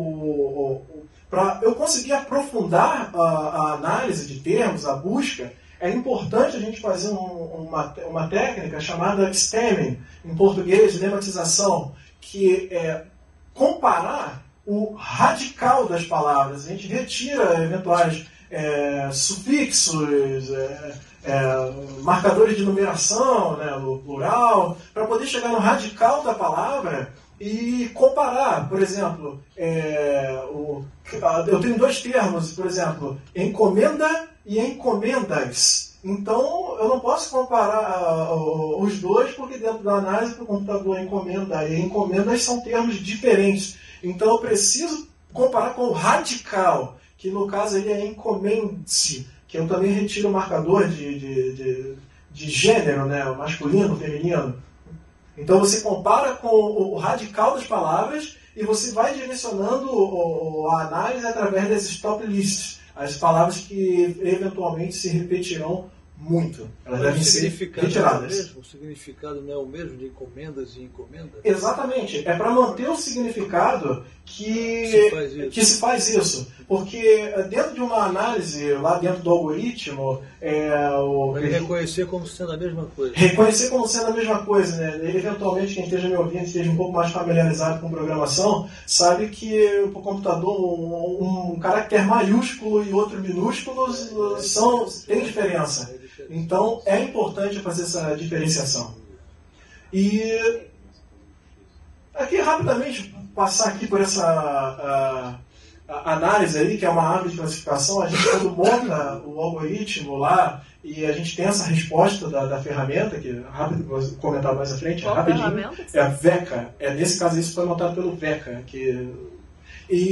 o, o, para eu conseguir aprofundar a, a análise de termos, a busca, é importante a gente fazer um, uma, uma técnica chamada stemming, em português, lematização, que é comparar o radical das palavras. A gente retira eventuais é, sufixos, é, é, marcadores de numeração, né, no plural, para poder chegar no radical da palavra e comparar. Por exemplo, é, o, eu tenho dois termos, por exemplo, encomenda e encomendas. Então, eu não posso comparar uh, os dois, porque dentro da análise do computador, encomenda e encomendas são termos diferentes. Então, eu preciso comparar com o radical, que no caso ele é encomende, que eu também retiro o marcador de, de, de, de gênero, né, masculino, feminino. Então, você compara com o radical das palavras e você vai direcionando a análise através desses top lists. As palavras que eventualmente se repetirão muito. Elas Mas devem ser retiradas. É o, mesmo? O significado não é o mesmo de encomendas e encomendas? Exatamente. É para manter o significado que se, faz isso. que se faz isso. Porque dentro de uma análise, lá dentro do algoritmo... É, o... Ele reconhecer como sendo a mesma coisa. Reconhecer como sendo a mesma coisa. Né? Eventualmente, quem esteja me ouvindo, esteja um pouco mais familiarizado com programação, sabe que para o computador um, um caractere maiúsculo e outro minúsculo são, tem diferença. Então, é importante fazer essa diferenciação. E aqui, rapidamente, passar aqui por essa a, a análise aí, que é uma árvore de classificação. A gente, quando monta o algoritmo lá, e a gente tem essa resposta da, da ferramenta, que rápido, vou comentar mais à frente, é rapidinho. É a VECA. É, nesse caso, isso foi montado pelo VECA. Que, e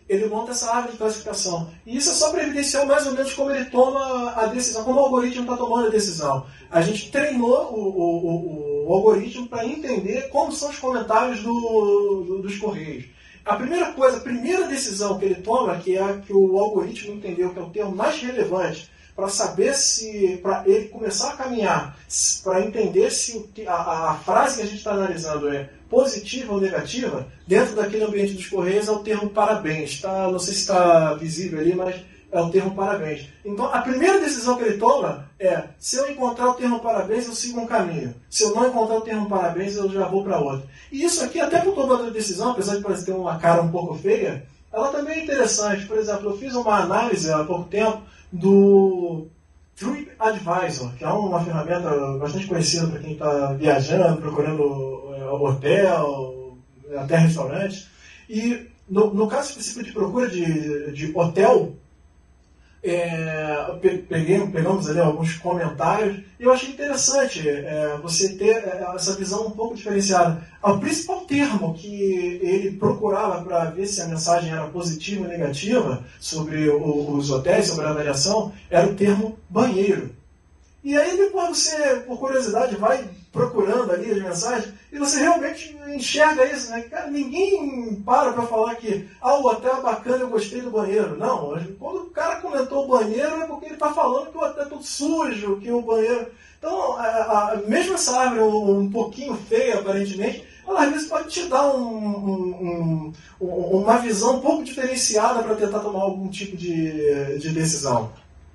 ele monta essa árvore de classificação. E isso é só para evidenciar mais ou menos como ele toma a decisão, como o algoritmo está tomando a decisão. A gente treinou o, o, o, o algoritmo para entender como são os comentários do, do, dos Correios. A primeira coisa, a primeira decisão que ele toma, que é a que o algoritmo entendeu que é o termo mais relevante para saber se, para ele começar a caminhar, para entender se a, a frase que a gente está analisando é positiva ou negativa, dentro daquele ambiente dos Correios é o termo parabéns. Tá? Não sei se está visível ali, mas é o termo parabéns. Então, a primeira decisão que ele toma é, se eu encontrar o termo parabéns, eu sigo um caminho. Se eu não encontrar o termo parabéns, eu já vou para outro. E isso aqui, até para o tomador de decisão, apesar de parecer ter uma cara um pouco feia, ela também é interessante. Por exemplo, eu fiz uma análise há pouco tempo do TripAdvisor, que é uma ferramenta bastante conhecida para quem está viajando, procurando hotel, até restaurante. E no, no caso específico de procura de, de hotel, é, peguei, pegamos ali alguns comentários e eu achei interessante é, você ter essa visão um pouco diferenciada. O principal termo que ele procurava para ver se a mensagem era positiva ou negativa sobre o, os hotéis, sobre a avaliação, era o termo banheiro. E aí depois você, por curiosidade, vai procurando ali as mensagens e você realmente enxerga isso, né? Cara, ninguém para para falar que ah, o hotel é bacana, eu gostei do banheiro. Não, quando o cara comentou o banheiro é porque ele está falando que o hotel é tudo sujo, que o banheiro... Então, a, a, mesmo essa árvore um, um pouquinho feia, aparentemente, ela às vezes pode te dar um, um, um, uma visão um pouco diferenciada para tentar tomar algum tipo de, de decisão.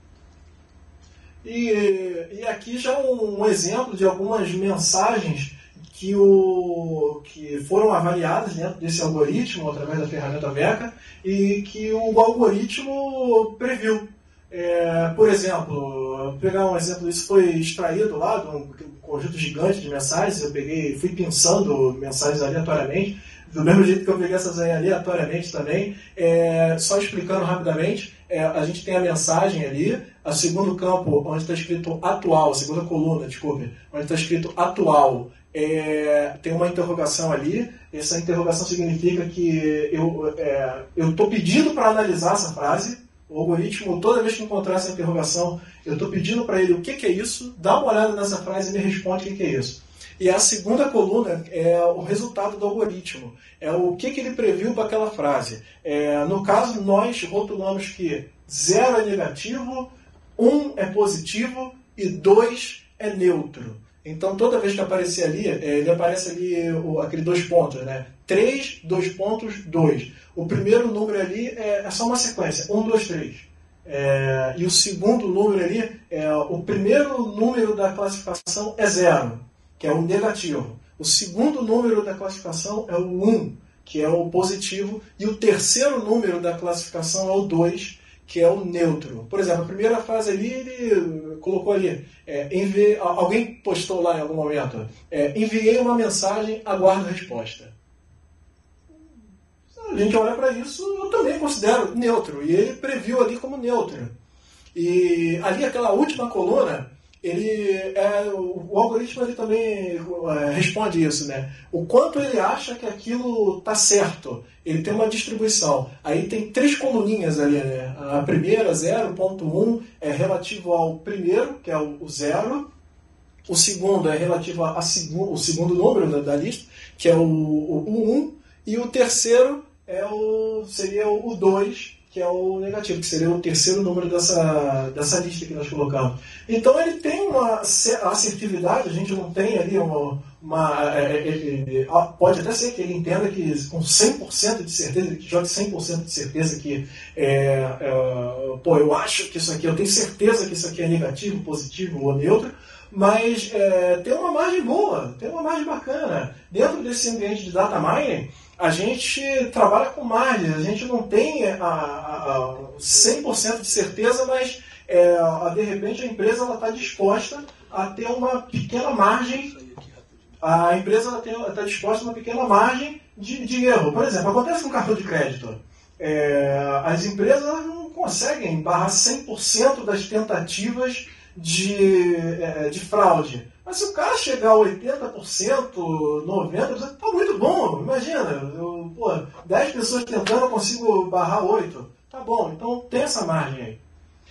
E, e aqui já um, um exemplo de algumas mensagens que, o, que foram avaliadas dentro desse algoritmo, através da ferramenta Veca, e que o algoritmo previu. É, por exemplo, vou pegar um exemplo, isso foi extraído lá de um conjunto gigante de mensagens, eu peguei, fui pensando mensagens aleatoriamente, do mesmo jeito que eu peguei essas aí aleatoriamente também, é, só explicando rapidamente, é, a gente tem a mensagem ali, o segundo campo, onde está escrito atual, a segunda coluna, desculpe, onde está escrito atual, é, tem uma interrogação ali, essa interrogação significa que eu é, estou pedindo para analisar essa frase, o algoritmo, toda vez que encontrar essa interrogação, eu estou pedindo para ele o que, que é isso, dá uma olhada nessa frase e me responde o que, que é isso. E a segunda coluna é o resultado do algoritmo, é o que, que ele previu para aquela frase. É, no caso, nós rotulamos que zero é negativo, um é positivo e dois é neutro. Então, toda vez que aparecer ali, ele aparece ali o, aquele dois pontos, né? três, dois pontos, dois. O primeiro número ali é, é só uma sequência, um, dois, três. É, e o segundo número ali, é, o primeiro número da classificação é zero, que é o negativo. O segundo número da classificação é o um, que é o positivo. E o terceiro número da classificação é o dois, que é o neutro. Por exemplo, a primeira frase ali, ele colocou ali, é, enviei, alguém postou lá em algum momento, é, enviei uma mensagem, aguardo a resposta. A gente olha para isso, eu também considero neutro, e ele previu ali como neutro. E ali, aquela última coluna, ele é, o, o algoritmo ele também é, responde isso, né? O quanto ele acha que aquilo está certo. Ele tem uma distribuição. Aí tem três coluninhas ali, né? A primeira, zero ponto um, é relativo ao primeiro, que é o, o zero. O segundo é relativo ao segu, segundo número da, da lista, que é o, o, o um. E o terceiro é o, seria o dois, que é o negativo, que seria o terceiro número dessa, dessa lista que nós colocamos. Então ele tem uma assertividade, a gente não tem ali uma... uma ele, pode até ser que ele entenda que com cem por cento de certeza, ele jogue cem por cento de certeza que é, é, pô, eu acho que isso aqui, eu tenho certeza que isso aqui é negativo, positivo ou neutro, mas é, tem uma margem boa, tem uma margem bacana. Dentro desse ambiente de data mining, a gente trabalha com margens, a gente não tem a, a, a cem por cento de certeza, mas é, a, de repente a empresa está disposta a ter uma pequena margem, a empresa está disposta a uma pequena margem de, de erro. Por exemplo, acontece com cartão de crédito. É, as empresas não conseguem barrar cem por cento das tentativas de, é, de fraude. Mas se o cara chegar a oitenta por cento, noventa por cento, tá muito bom. Imagina, eu, pô, dez pessoas tentando, eu consigo barrar oito. Tá bom, então tem essa margem aí.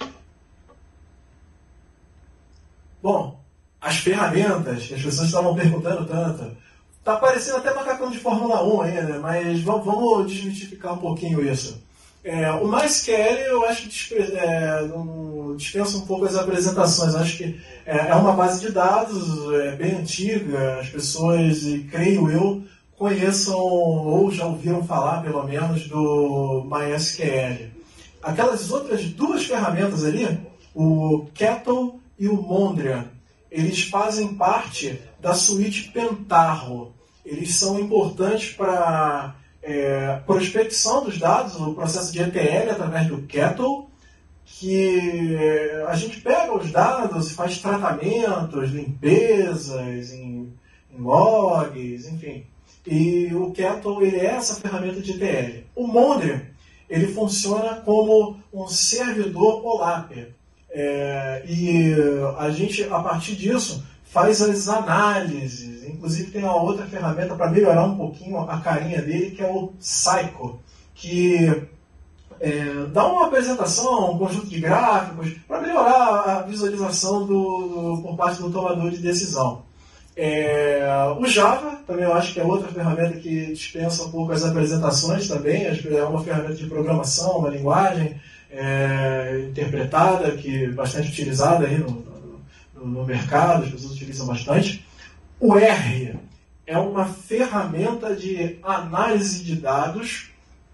Bom, as ferramentas que as pessoas estavam perguntando tanto. Tá parecendo até macacão de Fórmula um aí, né? Mas vamos, vamos desmistificar um pouquinho isso. É, o MySQL eu acho que dispe, é, um, dispensa um pouco as apresentações. Eu acho que é, é uma base de dados é, bem antiga. As pessoas, creio eu, conheçam ou já ouviram falar, pelo menos, do MySQL. Aquelas outras duas ferramentas ali, o Kettle e o Mondrian, eles fazem parte da suíte Pentaho. Eles são importantes para é, prospecção dos dados, o processo de E T L através do Kettle, que a gente pega os dados e faz tratamentos, limpezas em, em logs, enfim. E o Kettle ele é essa ferramenta de E T L. O Mondrian ele funciona como um servidor OLAP. É, e a gente, a partir disso, faz as análises. Inclusive tem uma outra ferramenta para melhorar um pouquinho a carinha dele, que é o Psycho, que é, dá uma apresentação, um conjunto de gráficos, para melhorar a visualização do, do, por parte do tomador de decisão. É, o Java, também eu acho que é outra ferramenta que dispensa um pouco as apresentações também. É uma ferramenta de programação, uma linguagem é, interpretada, que é bastante utilizada aí no, no, no mercado, as pessoas utilizam bastante. O R é uma ferramenta de análise de dados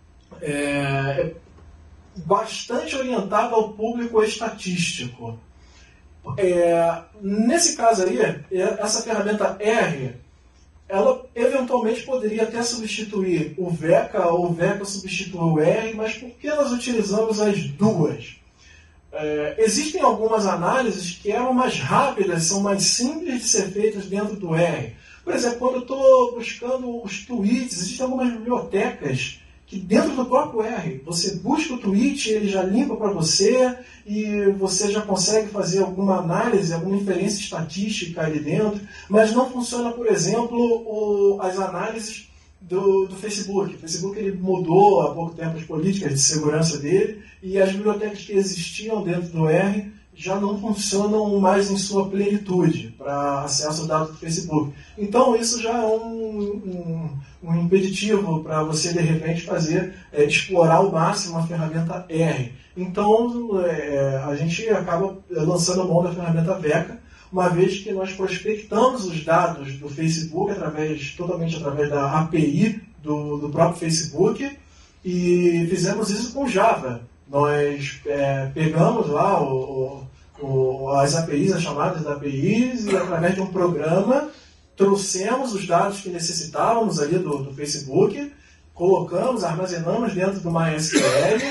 é, bastante orientada ao público estatístico. É, nesse caso aí, essa ferramenta R, ela eventualmente poderia até substituir o Veca, ou o Veca substitui o R, mas por que nós utilizamos as duas? É, existem algumas análises que eram mais rápidas, são mais simples de ser feitas dentro do R. Por exemplo, quando eu estou buscando os tweets, existem algumas bibliotecas que dentro do próprio R, você busca o tweet, ele já limpa para você e você já consegue fazer alguma análise, alguma inferência estatística ali dentro, mas não funciona, por exemplo, o, as análises do, do Facebook. O Facebook ele mudou há pouco tempo as políticas de segurança dele e as bibliotecas que existiam dentro do R já não funcionam mais em sua plenitude para acesso ao dado do Facebook. Então isso já é um, um, um impeditivo para você de repente fazer, é, explorar ao máximo a ferramenta R. Então é, a gente acaba lançando mão da ferramenta Veca, uma vez que nós prospectamos os dados do Facebook através, totalmente através da A P I do, do próprio Facebook e fizemos isso com Java. Nós é, pegamos lá o, o, as A P Is, as chamadas da A P Is, e através de um programa trouxemos os dados que necessitávamos ali do, do Facebook, colocamos, armazenamos dentro do MySQL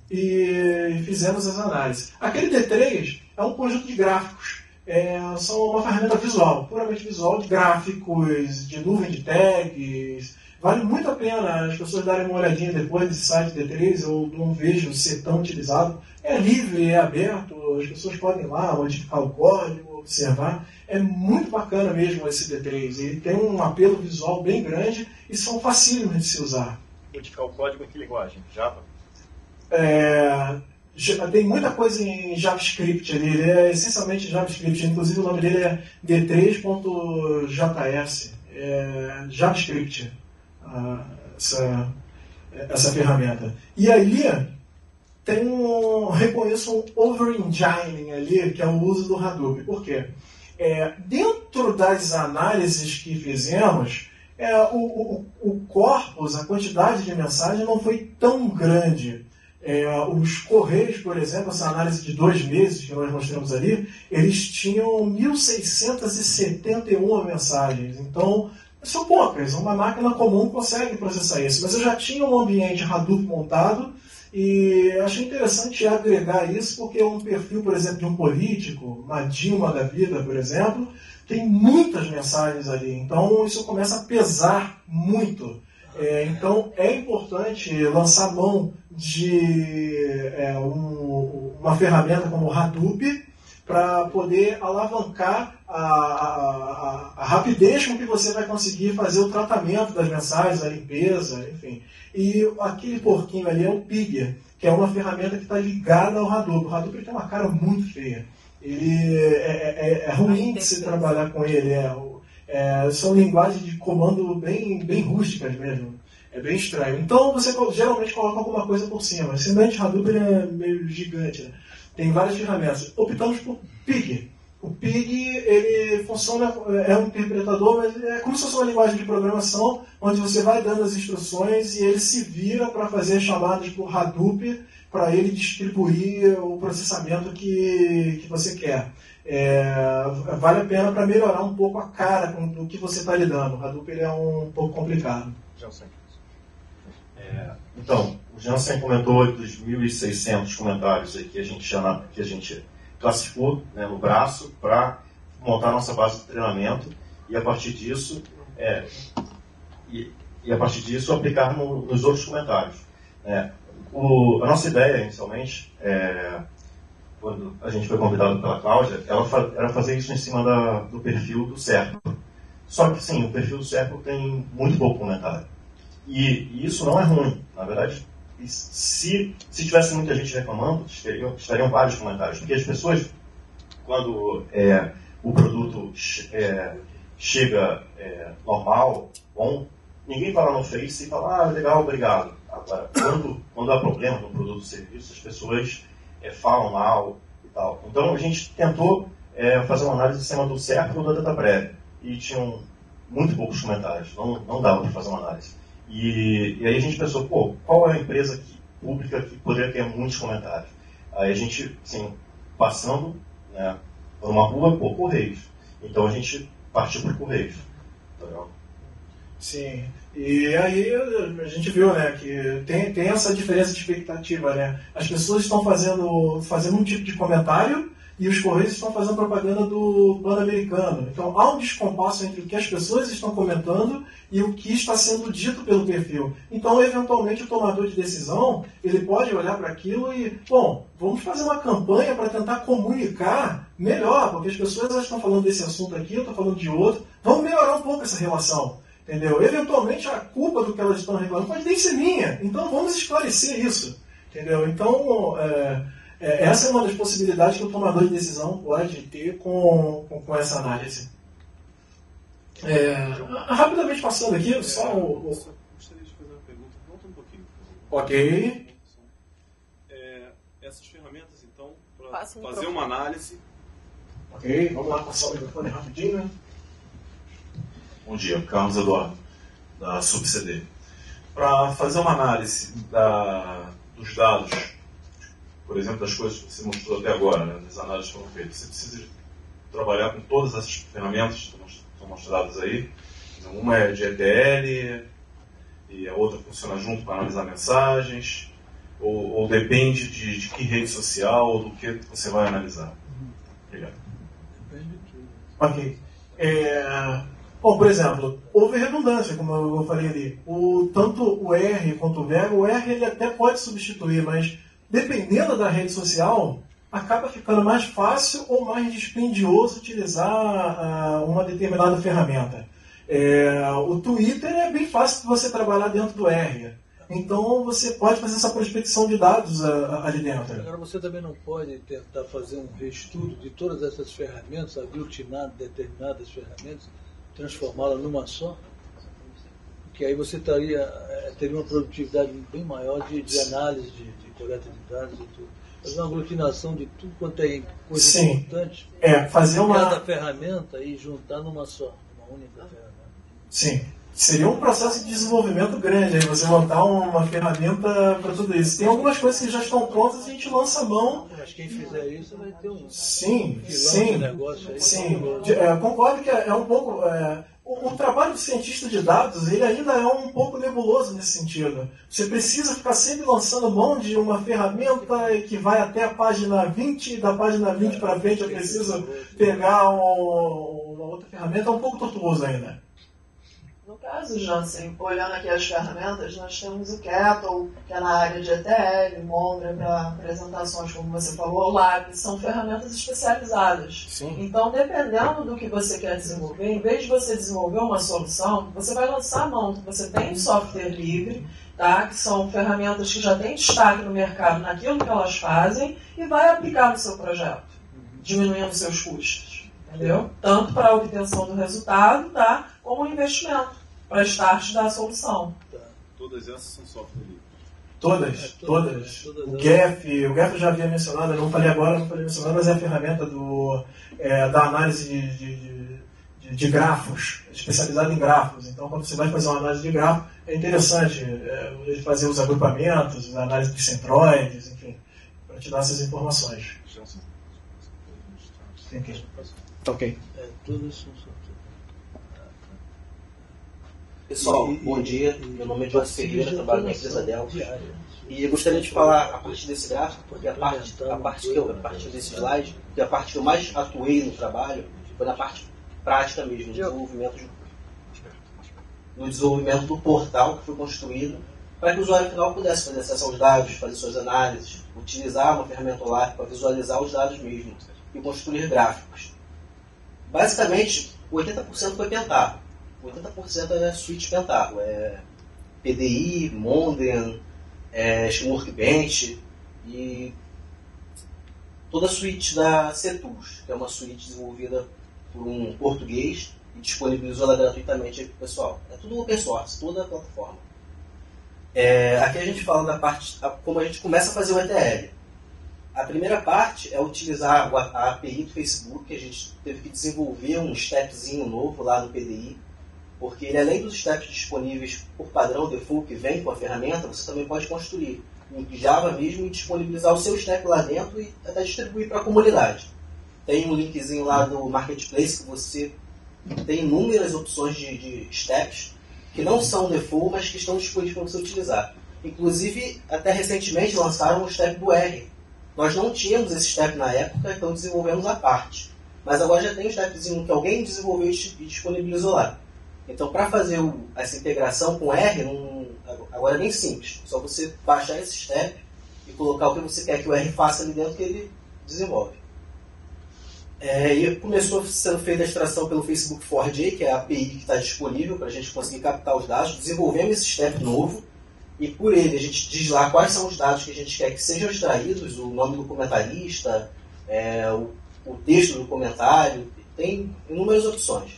e fizemos as análises. Aquele D três é um conjunto de gráficos, é, são uma ferramenta visual, puramente visual, de gráficos, de nuvem de tags. Vale muito a pena as pessoas darem uma olhadinha depois desse site D três, eu não vejo ser tão utilizado. É livre, é aberto, as pessoas podem ir lá modificar o código, observar. É muito bacana mesmo esse D três, ele tem um apelo visual bem grande e são facílimos de se usar. Modificar o código em que linguagem? Java? É, tem muita coisa em JavaScript ali, ele é essencialmente JavaScript, inclusive o nome dele é D três ponto J S, é JavaScript. Essa, essa ferramenta. E aí tem um, reconheço um overengineering ali, que é o uso do Hadoop. Por quê? É, dentro das análises que fizemos, é, o, o, o corpus, a quantidade de mensagem não foi tão grande. É, os Correios, por exemplo, essa análise de dois meses que nós mostramos ali, eles tinham mil seiscentas e setenta e uma mensagens. Então, são poucas, uma máquina comum consegue processar isso, mas eu já tinha um ambiente Hadoop montado e achei interessante agregar isso porque um perfil, por exemplo, de um político, uma Dilma da vida, por exemplo, tem muitas mensagens ali, então isso começa a pesar muito. É, então é importante lançar mão de é, um, uma ferramenta como o Hadoop para poder alavancar a, a, a, a rapidez com que você vai conseguir fazer o tratamento das mensagens, a limpeza, enfim. E aquele porquinho ali é o Pig, que é uma ferramenta que está ligada ao Hadoop. O Hadoop tem uma cara muito feia. Ele é, é, é ruim de se trabalhar com ele. É, é, são linguagens de comando bem, bem rústicas mesmo. É bem estranho. Então você geralmente coloca alguma coisa por cima. Esse ambiente Hadoop ele é meio gigante, né? Tem várias ferramentas. Optamos por Pig. O Pig ele funciona, é um interpretador, mas é como se fosse uma linguagem de programação, onde você vai dando as instruções e ele se vira para fazer chamadas por Hadoop, para ele distribuir o processamento que, que você quer. É, vale a pena para melhorar um pouco a cara do que você está lidando. O Hadoop ele é um pouco complicado. É, então, o Jansen comentou dos mil e seiscentos comentários aí que a gente, chama, que a gente classificou, né, no braço para montar a nossa base de treinamento e a partir disso, é, e, e a partir disso aplicar no, nos outros comentários. É, o, a nossa ideia, inicialmente, é, quando a gente foi convidado pela Cláudia, ela fa, era fazer isso em cima da, do perfil do Serpo. Só que, sim, o perfil do Serpo tem muito pouco comentário. E, e isso não é ruim. Na verdade, se, se tivesse muita gente reclamando, estariam, estariam vários comentários. Porque as pessoas, quando é, o produto é, chega é, normal, bom, ninguém vai lá no Face e fala, ah, legal, obrigado. Agora, quando, quando há problema no produto ou serviço, as pessoas é, falam mal e tal. Então, a gente tentou é, fazer uma análise em cima do Serpo ou da DataPrev. E tinham muito poucos comentários. Não, não dava para fazer uma análise. E, e aí a gente pensou, pô, qual é a empresa que, pública que poderia ter muitos comentários? Aí a gente, assim, passando, né, por uma rua, pô, Correios. Então a gente partiu para Correios. Entendeu? Sim. E aí a gente viu, né, que tem, tem essa diferença de expectativa, né? As pessoas estão fazendo, fazendo um tipo de comentário e os Correios estão fazendo propaganda do plano americano. Então há um descompasso entre o que as pessoas estão comentando e o que está sendo dito pelo perfil. Então, eventualmente, o tomador de decisão, ele pode olhar para aquilo e, bom, vamos fazer uma campanha para tentar comunicar melhor, porque as pessoas elas estão falando desse assunto aqui, eu estou falando de outro, vamos melhorar um pouco essa relação, entendeu? Eventualmente, a culpa do que elas estão reclamando pode nem ser minha, então vamos esclarecer isso, entendeu? Então, é, é, essa é uma das possibilidades que o tomador de decisão pode ter com, com, com essa análise. É, rapidamente passando aqui, só o... Eu gostaria de fazer uma pergunta, volta um pouquinho. Ok. É, essas ferramentas, então, para fazer uma análise... Ok, vamos lá passar o microfone rapidinho, né? Bom dia, Carlos Eduardo, da SubCD. Para fazer uma análise da, dos dados, por exemplo, das coisas que você mostrou até agora, né, das análises que foram feitas, você precisa trabalhar com todas essas ferramentas estão mostradas aí. Uma é de E T L e a outra funciona junto para analisar mensagens, ou, ou depende de, de que rede social ou do que você vai analisar. Obrigado. Depende de tudo. Ok. É, bom, por exemplo, houve redundância, como eu falei ali. O, tanto o R quanto o Vega, o R ele até pode substituir, mas dependendo da rede social, acaba ficando mais fácil ou mais dispendioso utilizar uh, uma determinada ferramenta. É, o Twitter é bem fácil de você trabalhar dentro do R. Então você pode fazer essa prospecção de dados uh, ali dentro. Agora você também não pode tentar fazer um reestudo de todas essas ferramentas, aglutinar determinadas ferramentas, transformá-las numa só? Porque aí você teria, teria uma produtividade bem maior de, de análise, de, de coleta de dados e tudo. Fazer uma aglutinação de tudo quanto é coisa Sim. importante. É, fazer uma... cada ferramenta e juntar numa só, numa única ferramenta. Sim. Seria um processo de desenvolvimento grande, aí você montar uma ferramenta para tudo isso. Tem algumas coisas que já estão prontas e a gente lança a mão. Mas quem fizer isso vai ter um sim, filão sim, de negócio aí. Sim, é, concordo que é, é um pouco... É, o, o trabalho do cientista de dados ele ainda é um pouco nebuloso nesse sentido. Você precisa ficar sempre lançando mão de uma ferramenta que vai até a página vinte, e da página vinte para frente eu preciso pegar um, uma outra ferramenta. É um pouco tortuoso ainda. No caso, Jansen, olhando aqui as ferramentas, nós temos o Kettle, que é na área de E T L, Mondra para apresentações, como você falou, o Lab, são ferramentas especializadas. Sim. Então, dependendo do que você quer desenvolver, em vez de você desenvolver uma solução, você vai lançar a mão. Você tem software livre, tá? Que são ferramentas que já têm destaque no mercado naquilo que elas fazem e vai aplicar no seu projeto, diminuindo seus custos. Entendeu? Tanto para a obtenção do resultado, tá? Como um investimento para start da solução. Tá. Todas essas são software livre. Todas, É, todas. todas. O G E F, o G E F eu já havia mencionado, eu não falei agora, não falei mencionado, mas é a ferramenta do, é, da análise de, de, de, de grafos, especializada em grafos. Então, quando você vai fazer uma análise de grafo, é interessante é, fazer os agrupamentos, a análise de centroides, enfim, para te dar essas informações. Tem que... Ok. É, todas são software. Pessoal, E- bom dia. e- Meu nome é Jorge Ferreira, e- trabalho na empresa Dell. E eu gostaria de falar a partir desse gráfico, porque a parte, a parte que eu, a partir desse slide, que a parte que eu mais atuei no trabalho foi na parte prática mesmo, no desenvolvimento, de, no desenvolvimento do portal que foi construído para que o usuário final pudesse fazer acesso aos dados, fazer suas análises, utilizar uma ferramenta online para visualizar os dados mesmo e construir gráficos. Basicamente, oitenta por cento foi Pentaho. oitenta por cento é suíte Pentaho. É P D I, Mondrian, é, Workbench e toda a suíte da Cetools, que é uma suíte desenvolvida por um português e disponibilizou ela gratuitamente para o pessoal. É tudo open source, toda a plataforma. É, aqui a gente fala da parte, a, como a gente começa a fazer o E T L. A primeira parte é utilizar a, a A P I do Facebook, que a gente teve que desenvolver um stepzinho novo lá no P D I, porque ele, além dos steps disponíveis por padrão default que vem com a ferramenta, você também pode construir em Java mesmo e disponibilizar o seu step lá dentro e até distribuir para a comunidade. Tem um linkzinho lá do Marketplace que você tem inúmeras opções de, de steps que não são default, mas que estão disponíveis para você utilizar. Inclusive, até recentemente lançaram o step do R. Nós não tínhamos esse step na época, então desenvolvemos a parte. Mas agora já tem um stepzinho que alguém desenvolveu e disponibilizou lá. Então, para fazer o, essa integração com R, não, agora é bem simples. Só você baixar esse step e colocar o que você quer que o R faça ali dentro que ele desenvolve. É, e começou sendo feita a extração pelo Facebook four J, que é a A P I que está disponível para a gente conseguir captar os dados. Desenvolvemos esse step novo e por ele a gente diz lá quais são os dados que a gente quer que sejam extraídos, o nome do comentarista, é, o, o texto do comentário, tem inúmeras opções.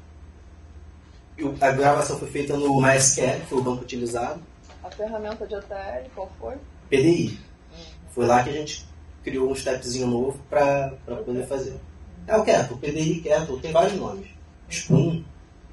A gravação foi feita no MySQL, que foi o banco utilizado. A ferramenta de E T L, qual foi? P D I. Foi lá que a gente criou um stepzinho novo para poder fazer. É o Kettle, P D I, Kettle, tem vários nomes. Spoon.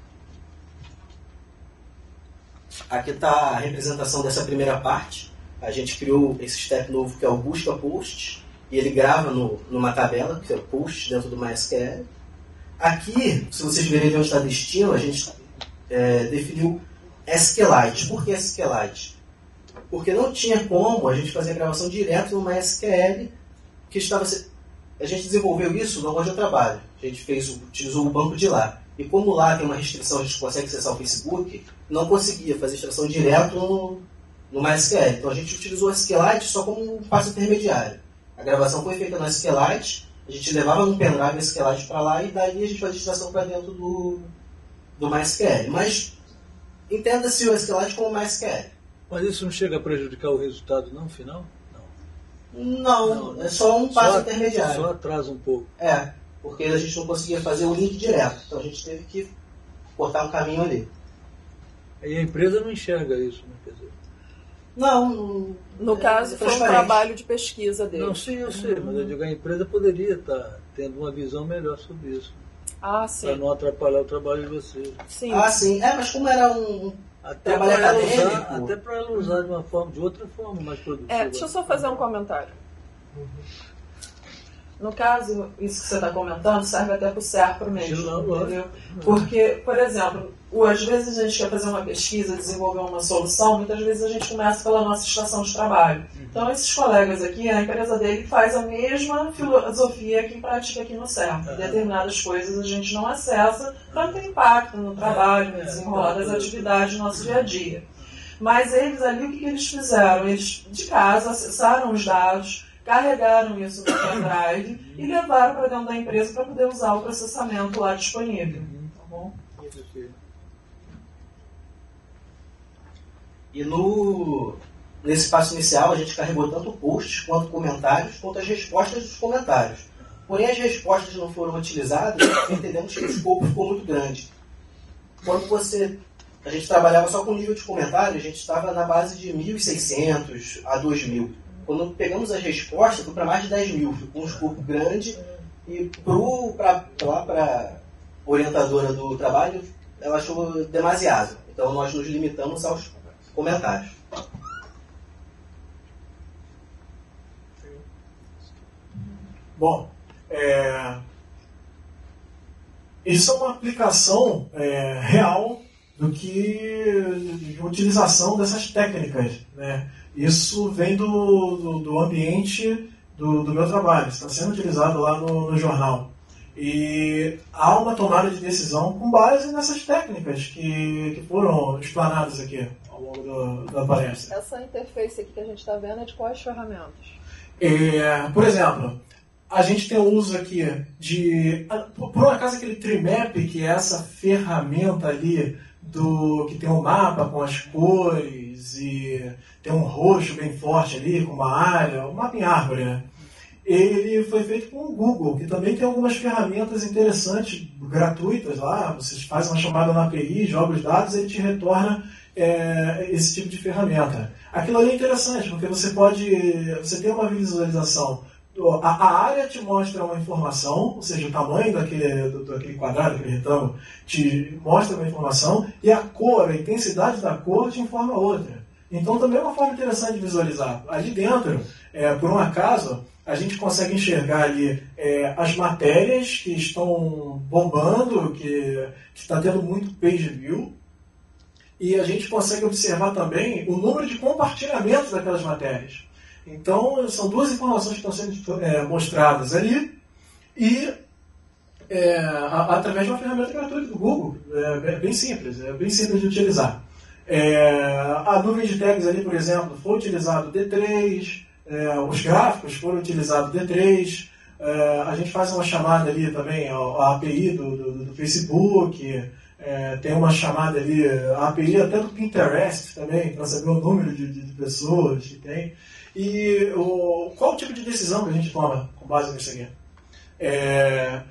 Aqui está a representação dessa primeira parte. A gente criou esse step novo que é o busca post, e ele grava no, numa tabela, que é o post dentro do MySQL. Aqui, se vocês verem onde está destino, a gente é, definiu SQLite. Por que SQLite? Porque não tinha como a gente fazer a gravação direto no MySQL, que estava se... a gente desenvolveu isso na onde eu trabalho. A gente fez, utilizou o banco de lá. E como lá tem uma restrição, a gente consegue acessar o Facebook, não conseguia fazer extração direto no, no MySQL. Então a gente utilizou o SQLite só como um passo intermediário. A gravação foi feita no SQLite, a gente levava um pendrive o SQLite para lá e daí a gente fazia extração para dentro do, do MySQL. Mas entenda-se o SQLite como MySQL. Mas isso não chega a prejudicar o resultado não final? Não. Não, não é só um passo só, intermediário. Só atrasa um pouco. É, porque a gente não conseguia fazer o link direto. Então a gente teve que cortar um caminho ali. E a empresa não enxerga isso, né? Quer dizer, Não. No é, caso, é foi um transparente. trabalho de pesquisa dele. não, sim, eu sei, mas eu digo, a empresa poderia estar tendo uma visão melhor sobre isso. Ah, Para sim. não atrapalhar o trabalho de vocês. Sim. Ah, sim. É, mas como era um Até trabalho para ela, acadêmico... usar, até para ela usar de uma forma, de outra forma mais produtiva. É, deixa eu só fazer um comentário. No caso, isso que você está comentando serve até para o SERPRO mesmo, entendeu? Porque, por exemplo, às vezes a gente quer fazer uma pesquisa, desenvolver uma solução, muitas vezes a gente começa pela nossa estação de trabalho. Então, esses colegas aqui, a empresa dele faz a mesma filosofia que pratica aqui no SERPRO. Determinadas coisas a gente não acessa para não ter impacto no trabalho, no desenrolar das atividades do nosso dia a dia. Mas eles ali, o que eles fizeram? Eles, de casa, acessaram os dados, carregaram isso no pendrive e levaram para dentro da empresa para poder usar o processamento lá disponível. Tá bom? E no, nesse passo inicial a gente carregou tanto posts quanto comentários, quanto as respostas dos comentários. Porém, as respostas não foram utilizadas porque entendemos que o escopo ficou muito grande. Quando você... A gente trabalhava só com nível de comentário, a gente estava na base de mil e seiscentos a dois mil. Quando pegamos as respostas, foi para mais de dez mil, ficou um escopo grande. E para a orientadora do trabalho, ela achou demasiado. Então, nós nos limitamos aos comentários. Bom, é... isso é uma aplicação é, real do que de utilização dessas técnicas, né? Isso vem do, do, do ambiente do, do meu trabalho, está sendo utilizado lá no, no jornal. E há uma tomada de decisão com base nessas técnicas que, que foram explanadas aqui ao longo do, da palestra. Essa interface aqui que a gente está vendo é de quais ferramentas? É, por exemplo, a gente tem o uso aqui de... Por um acaso aquele Trimap, que é essa ferramenta ali do, que tem um mapa com as cores e tem um roxo bem forte ali, com uma área, um mapa em árvore, né? Ele foi feito com o Google, que também tem algumas ferramentas interessantes, gratuitas lá. Você faz uma chamada na A P I, joga os dados e ele te retorna é, esse tipo de ferramenta. Aquilo ali é interessante, porque você pode... Você tem uma visualização. A, a área te mostra uma informação, ou seja, o tamanho daquele, do, daquele quadrado, daquele retângulo, te mostra uma informação, e a cor, a intensidade da cor te informa outra. Então também é uma forma interessante de visualizar. Ali dentro, é, por um acaso, a gente consegue enxergar ali é, as matérias que estão bombando, que está tendo muito page view, e a gente consegue observar também o número de compartilhamentos daquelas matérias. Então, são duas informações que estão sendo é, mostradas ali, e é, a, através de uma ferramenta gratuita do Google, é, é bem simples, é bem simples de utilizar. É, a nuvem de tags ali, por exemplo, foi utilizado D três, é, os gráficos foram utilizados D três, é, a gente faz uma chamada ali também, a, a API do, do, do Facebook, é, tem uma chamada ali, a API até do Pinterest também, para saber o número de, de, de pessoas que tem. E o, qual o tipo de decisão que a gente toma com base nisso aqui? É,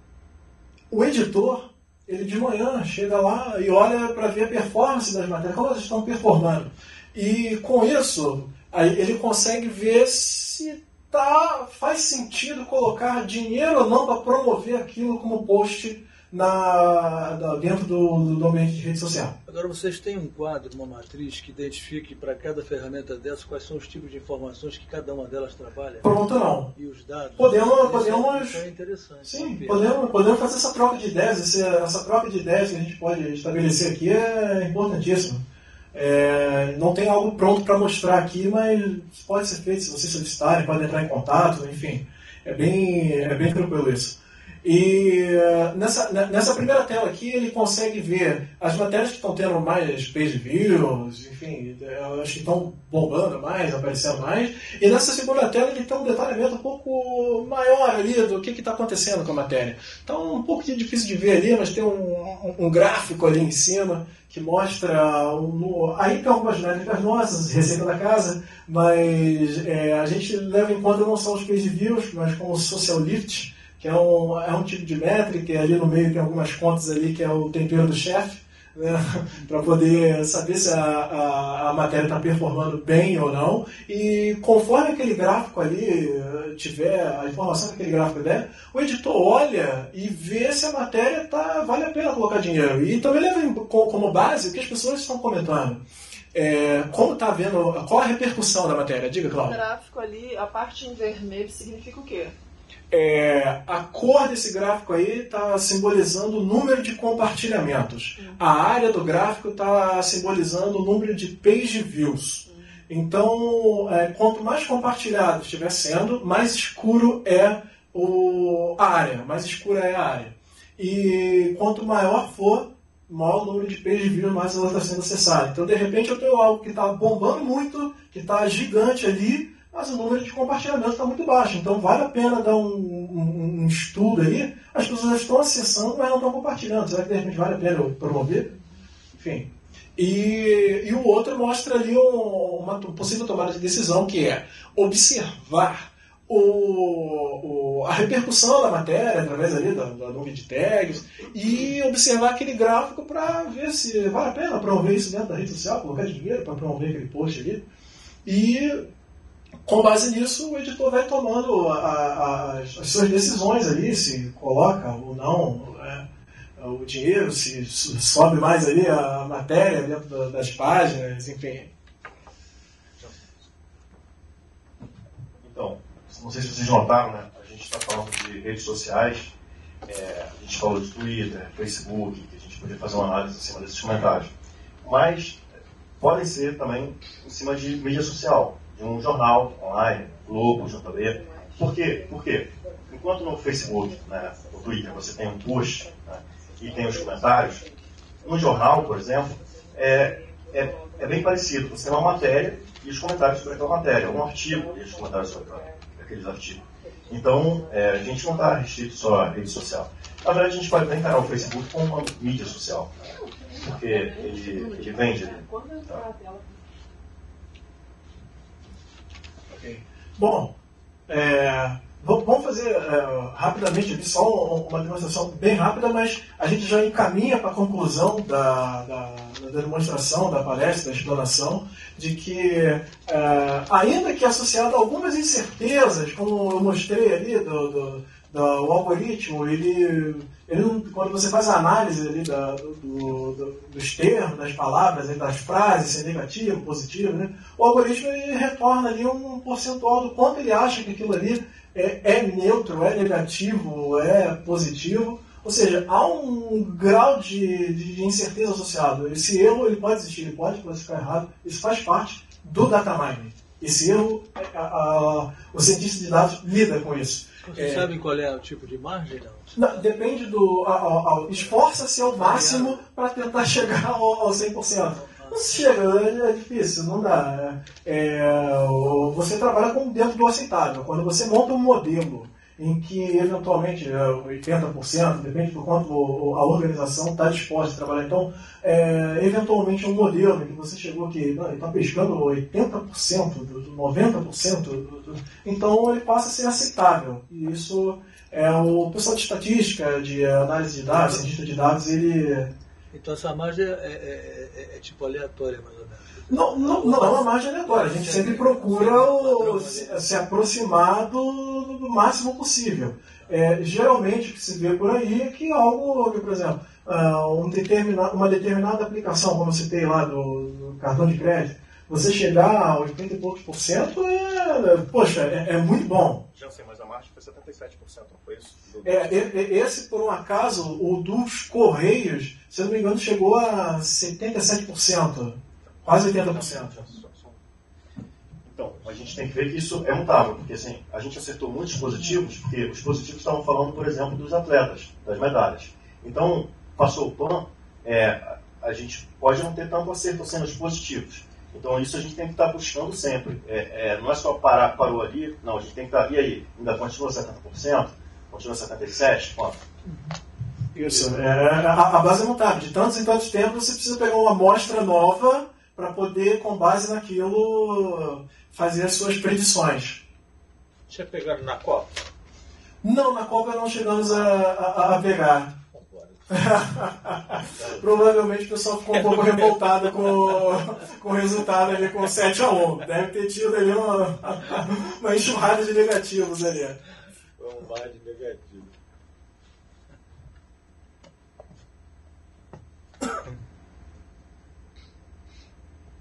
o editor, ele de manhã chega lá e olha para ver a performance das matérias, como elas estão performando. E com isso, aí ele consegue ver se tá, faz sentido colocar dinheiro ou não para promover aquilo como post na, na, dentro do, do ambiente de rede social. Agora, vocês têm um quadro, uma matriz que identifique para cada ferramenta dessa quais são os tipos de informações que cada uma delas trabalha? Pronto, não. E os dados? Podemos... podemos isso é interessante. Sim, podemos, podemos fazer essa troca de ideias. Esse, essa troca de ideias que a gente pode estabelecer aqui é importantíssima. É, não tem algo pronto para mostrar aqui, mas pode ser feito se vocês solicitarem, podem entrar em contato, enfim. É bem, é bem tranquilo isso. E nessa, nessa primeira tela aqui ele consegue ver as matérias que estão tendo mais page views, enfim, as que estão bombando mais, aparecendo mais. E nessa segunda tela ele tem um detalhamento um pouco maior ali do que está acontecendo com a matéria. Então um pouco difícil de ver ali, mas tem um, um gráfico ali em cima que mostra um, aí tem algumas métricas nossas, receita da casa, mas é, a gente leva em conta não só os page views, mas como o social lift, que é um, é um tipo de métrica, e ali no meio tem algumas contas ali que é o tempero do chefe, né, para poder saber se a, a, a matéria está performando bem ou não. E conforme aquele gráfico ali tiver, a informação que aquele gráfico der, o editor olha e vê se a matéria tá, vale a pena colocar dinheiro. E também leva como base o que as pessoas estão comentando. É, como está vendo, qual a repercussão da matéria? Diga, Cláudia. O gráfico ali, a parte em vermelho significa o quê? É, a cor desse gráfico aí está simbolizando o número de compartilhamentos. A área do gráfico está simbolizando o número de page views. Então, é, quanto mais compartilhado estiver sendo, mais escuro é o, a área, mais escura é a área. E quanto maior for, maior o número de page views, mais ela está sendo acessada. Então, de repente, eu tenho algo que está bombando muito, que está gigante ali, mas o número de compartilhamento está muito baixo. Então, vale a pena dar um, um, um estudo aí. As pessoas estão acessando, mas não estão compartilhando. Será que, de repente, vale a pena eu promover? Enfim. E, e o outro mostra ali um, uma possível tomada de decisão, que é observar o, o, a repercussão da matéria através ali da, da nuvem de tags e observar aquele gráfico para ver se vale a pena promover isso dentro da rede social, colocar dinheiro para promover aquele post ali. E, com base nisso, o editor vai tomando a, a, as, as suas decisões ali, se coloca ou não, né, o dinheiro, se sobe mais ali a matéria dentro das páginas, enfim. Então, não sei se vocês notaram, né? A gente está falando de redes sociais, é, a gente falou de Twitter, Facebook, que a gente podia fazer uma análise em cima desses comentários. Mas podem ser também em cima de mídia social, de um jornal online, Globo, J B. Por quê? Por quê? Enquanto no Facebook, né, no Twitter, você tem um post, né, e tem os comentários, no jornal, por exemplo, é, é, é bem parecido. Você tem uma matéria e os comentários sobre aquela matéria, um artigo e os comentários sobre aqueles artigos. Então, é, a gente não está restrito só à rede social. Na verdade, a gente pode até encarar o Facebook como uma mídia social, porque ele, ele vende. Tá? Okay. Bom, é, vamos fazer é, rapidamente aqui só uma demonstração bem rápida, mas a gente já encaminha para a conclusão da, da, da demonstração, da palestra, da explanação, de que, é, ainda que associado a algumas incertezas, como eu mostrei ali, do, do, do o algoritmo, ele, ele, quando você faz a análise ali da, do, do, dos termos, das palavras, das frases, se é negativo, positivo, né, o algoritmo ele retorna ali um percentual do quanto ele acha que aquilo ali é, é neutro, é negativo, é positivo. Ou seja, há um grau de, de incerteza associado. Esse erro ele pode existir, ele pode classificar errado. Isso faz parte do data mining. Esse erro, a, a, o cientista de dados lida com isso. Você é, sabe qual é o tipo de margem? Não? Não, depende do... Esforça-se ao máximo para tentar chegar ao, ao cem por cento. Não chega, é difícil, não dá. É, você trabalha com dentro do aceitável. Quando você monta um modelo em que, eventualmente, oitenta por cento, depende do quanto a organização está disposta a trabalhar. Então, é, eventualmente, um modelo em que você chegou aqui, está pescando oitenta por cento, noventa por cento, do, do, então ele passa a ser aceitável. E isso, é, o pessoal de estatística, de análise de dados, cientista de dados, ele... Então, essa margem é, é, é, é tipo aleatória, mais ou menos? Não, não, não é uma margem aleatória. A gente sempre procura o, se, se aproximar do, do máximo possível. É, geralmente, o que se vê por aí é que algo, por exemplo, uh, um determinado, uma determinada aplicação, como eu citei lá do, do cartão de crédito, você chegar a oitenta e poucos por cento, é, poxa, é, é muito bom. Já sei, mas a margem foi setenta e sete por cento, não foi isso? É, esse, por um acaso, o dos Correios, se eu não me engano, chegou a setenta e sete por cento. Quase oitenta por cento. Então, a gente tem que ver que isso é mutável, porque assim, a gente acertou muitos positivos, porque os positivos estavam falando, por exemplo, dos atletas, das medalhas. Então, passou o pano, é, a gente pode não ter tanto acerto assim nos positivos. Então, isso a gente tem que estar buscando sempre. É, é, não é só parar, parou ali, não, a gente tem que estar, e aí, ainda continua setenta por cento? Continua setenta e sete por cento? Quanto? Isso, é, a, a base é mutável. De tantos em tantos tempos, você precisa pegar uma amostra nova para poder, com base naquilo, fazer as suas predições. Já pegaram na Copa? Não, na Copa não chegamos a, a, a pegar. Provavelmente o pessoal ficou um pouco revoltado com, com o resultado ali, com sete a um. Deve ter tido ali uma, uma enxurrada de negativos ali. Foi um mar de negativos.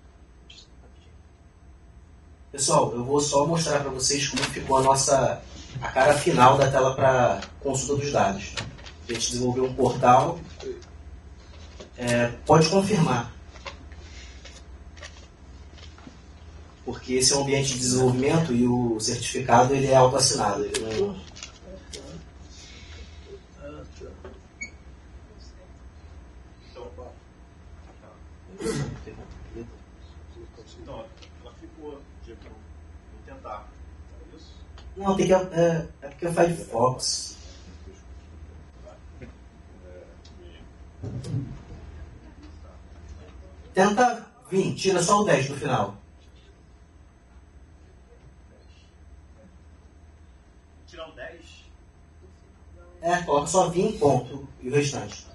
Pessoal, eu vou só mostrar para vocês como ficou a nossa a cara final da tela para consulta dos dados. A gente desenvolveu um portal. É, pode confirmar. Porque esse é um ambiente de desenvolvimento e o certificado ele é autoassinado. Ele não... Então, ela ficou de vou tentar. É isso? Não, tem que. É, é porque é o Firefox. Tenta vir, tira só o dez no final. Tirar o dez? É, coloca só vinte ponto e o restante.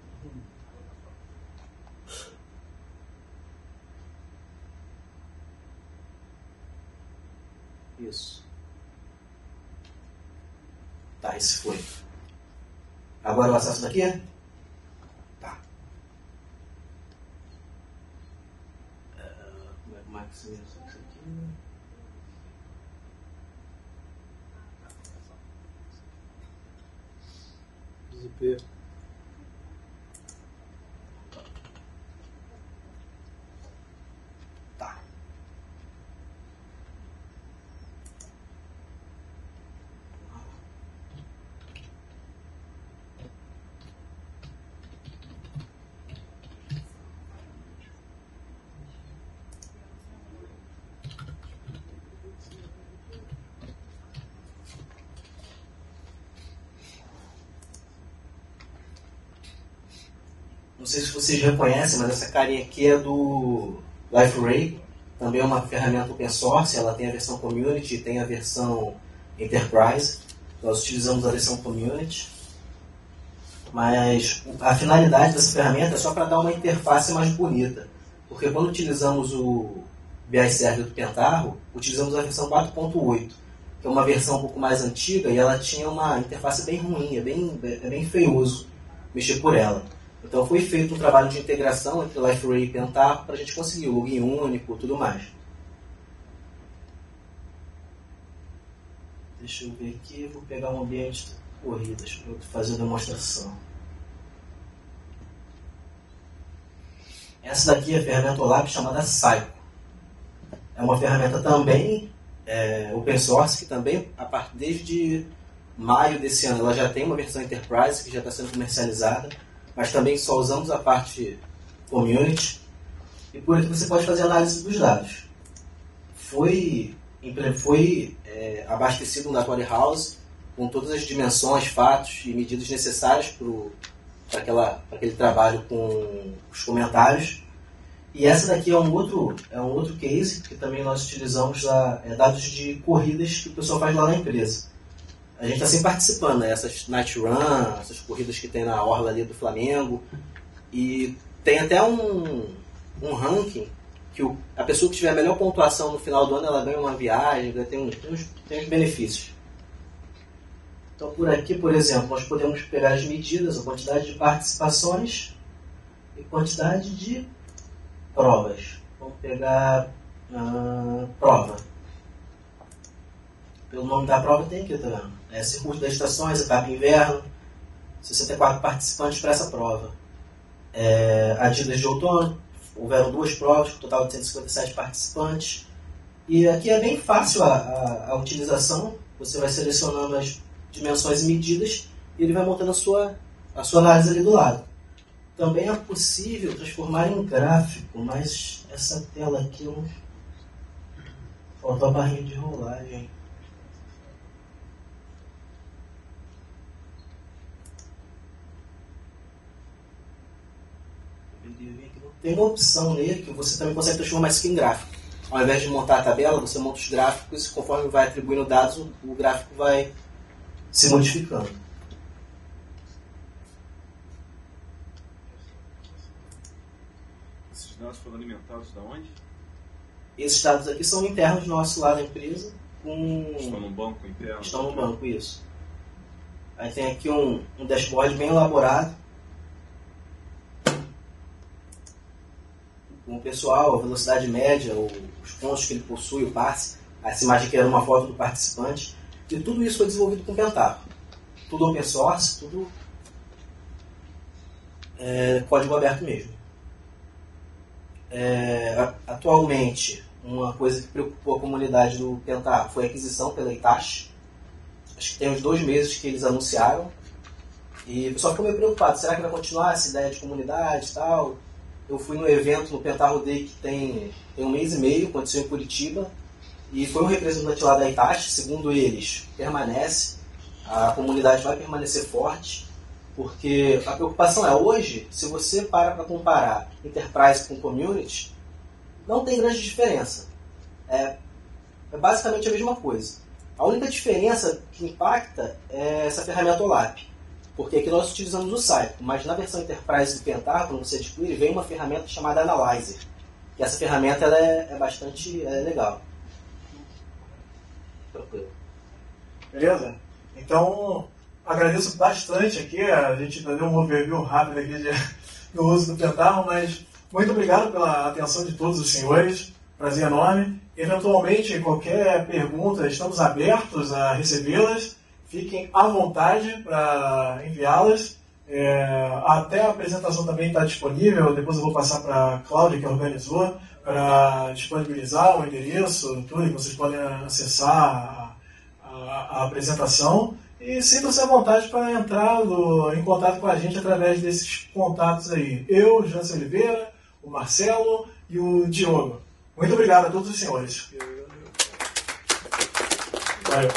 Isso. Tá, esse foi. Agora o acesso daqui é? Tá. Uh, como é que mais se isso aqui? I P. Tá. Não sei se vocês já conhecem, mas essa carinha aqui é do LifeRay. Também é uma ferramenta open source. Ela tem a versão Community e tem a versão Enterprise. Nós utilizamos a versão Community. Mas a finalidade dessa ferramenta é só para dar uma interface mais bonita. Porque quando utilizamos o B I Server do Pentaho, utilizamos a versão quatro ponto oito, que é uma versão um pouco mais antiga e ela tinha uma interface bem ruim, é bem, é bem feioso mexer por ela. Então foi feito um trabalho de integração entre LifeRay e Pentaho para a gente conseguir o login único e tudo mais. Deixa eu ver aqui, vou pegar um ambiente de corridas para eu fazer a demonstração. Essa daqui é a ferramenta Olap chamada Psycho. É uma ferramenta também é, open source, que também, a partir desde maio desse ano, ela já tem uma versão Enterprise que já está sendo comercializada, mas também só usamos a parte Community. E por aqui você pode fazer análise dos dados. Foi, foi é, abastecido um Data Warehouse com todas as dimensões, fatos e medidas necessárias para aquele trabalho com os comentários. E essa daqui é um outro, é um outro case que também nós utilizamos a, é, dados de corridas que o pessoal faz lá na empresa. A gente está sempre participando, né? Essas night run, essas corridas que tem na orla ali do Flamengo. E tem até um, um ranking que o, a pessoa que tiver a melhor pontuação no final do ano, ela ganha uma viagem, tem, um, tem, uns, tem uns benefícios. Então por aqui, por exemplo, nós podemos pegar as medidas, a quantidade de participações e quantidade de provas. Vamos pegar uh, prova. Pelo nome da prova tem aqui, tá vendo? É circuito das estações, etapa inverno, sessenta e quatro participantes para essa prova. É, Adidas de outono, houveram duas provas, com um total de cento e cinquenta e sete participantes. E aqui é bem fácil a, a, a utilização, você vai selecionando as dimensões e medidas e ele vai montando a sua, a sua análise ali do lado. Também é possível transformar em gráfico, mas essa tela aqui não... faltou a barrinha de rolagem. Tem uma opção nele que você também consegue transformar isso aqui em gráfico. Ao invés de montar a tabela, você monta os gráficos e conforme vai atribuindo dados, o gráfico vai se modificando. Esses dados foram alimentados da onde? Esses dados aqui são internos nossos lá na empresa. Com... Estão no banco interno? Estão no banco, isso. Aí tem aqui um, um dashboard bem elaborado. Com o pessoal, a velocidade média, os pontos que ele possui, o passe. Essa imagem aqui era uma foto do participante. E tudo isso foi desenvolvido com Pentaho. Tudo open source, tudo é, código aberto mesmo. É, atualmente, uma coisa que preocupou a comunidade do Pentaho foi a aquisição pela Itachi. Acho que tem uns dois meses que eles anunciaram. E o pessoal ficou meio preocupado. Será que vai continuar essa ideia de comunidade e tal? Eu fui no evento, no Pentaho Day, que tem, tem um mês e meio, aconteceu em Curitiba. E foi um representante lá da Itachi. Segundo eles, permanece. A comunidade vai permanecer forte. Porque a preocupação é, hoje, se você para para comparar Enterprise com Community, não tem grande diferença. É, é basicamente a mesma coisa. A única diferença que impacta é essa ferramenta O L A P. Porque aqui nós utilizamos o Cypher, mas na versão Enterprise do Pentaho, quando você adquire, vem uma ferramenta chamada Analyzer. E essa ferramenta ela é, é bastante é, legal. Tranquilo. Beleza? Então, agradeço bastante aqui. A gente deu um overview rápido aqui de, do uso do Pentaho, mas muito obrigado pela atenção de todos os senhores. Prazer enorme. Eventualmente, qualquer pergunta, estamos abertos a recebê-las. Fiquem à vontade para enviá-las. É, até a apresentação também está disponível. Depois eu vou passar para a Cláudia, que organizou, para disponibilizar o endereço, tudo, que vocês podem acessar a, a, a apresentação. E sintam-se à vontade para entrar no, em contato com a gente através desses contatos aí. Eu, Jâncio Oliveira, o Marcelo e o Diogo. Muito obrigado a todos os senhores. Valeu.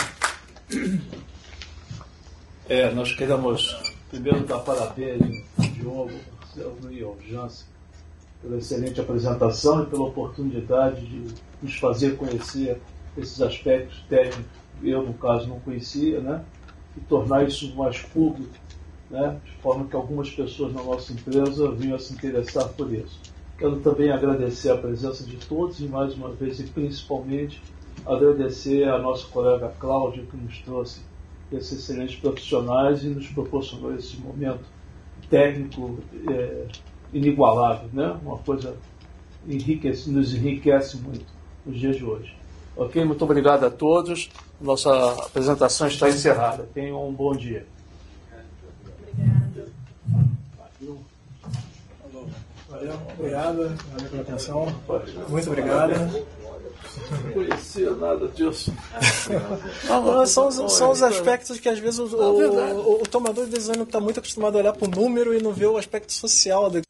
É, nós queremos primeiro dar parabéns ao Diogo, ao Marcelo e ao Jâncio pela excelente apresentação e pela oportunidade de nos fazer conhecer esses aspectos técnicos que eu, no caso, não conhecia, né? E tornar isso mais público, né? De forma que algumas pessoas na nossa empresa vinham a se interessar por isso. Quero também agradecer a presença de todos e, mais uma vez, e principalmente, agradecer a nossa colega Cláudia, que nos trouxe esses excelentes profissionais e nos proporcionou esse momento técnico é, inigualável, né? Uma coisa enriquece, nos enriquece muito nos dias de hoje. Ok? Muito obrigado a todos. Nossa apresentação está encerrada. Tenham um bom dia. Valeu, obrigado, valeu pela atenção. Muito obrigado. Não conhecia nada disso. Não, são, são os aspectos que às vezes o, o, o, o tomador de decisão está muito acostumado a olhar para o número e não vê o aspecto social.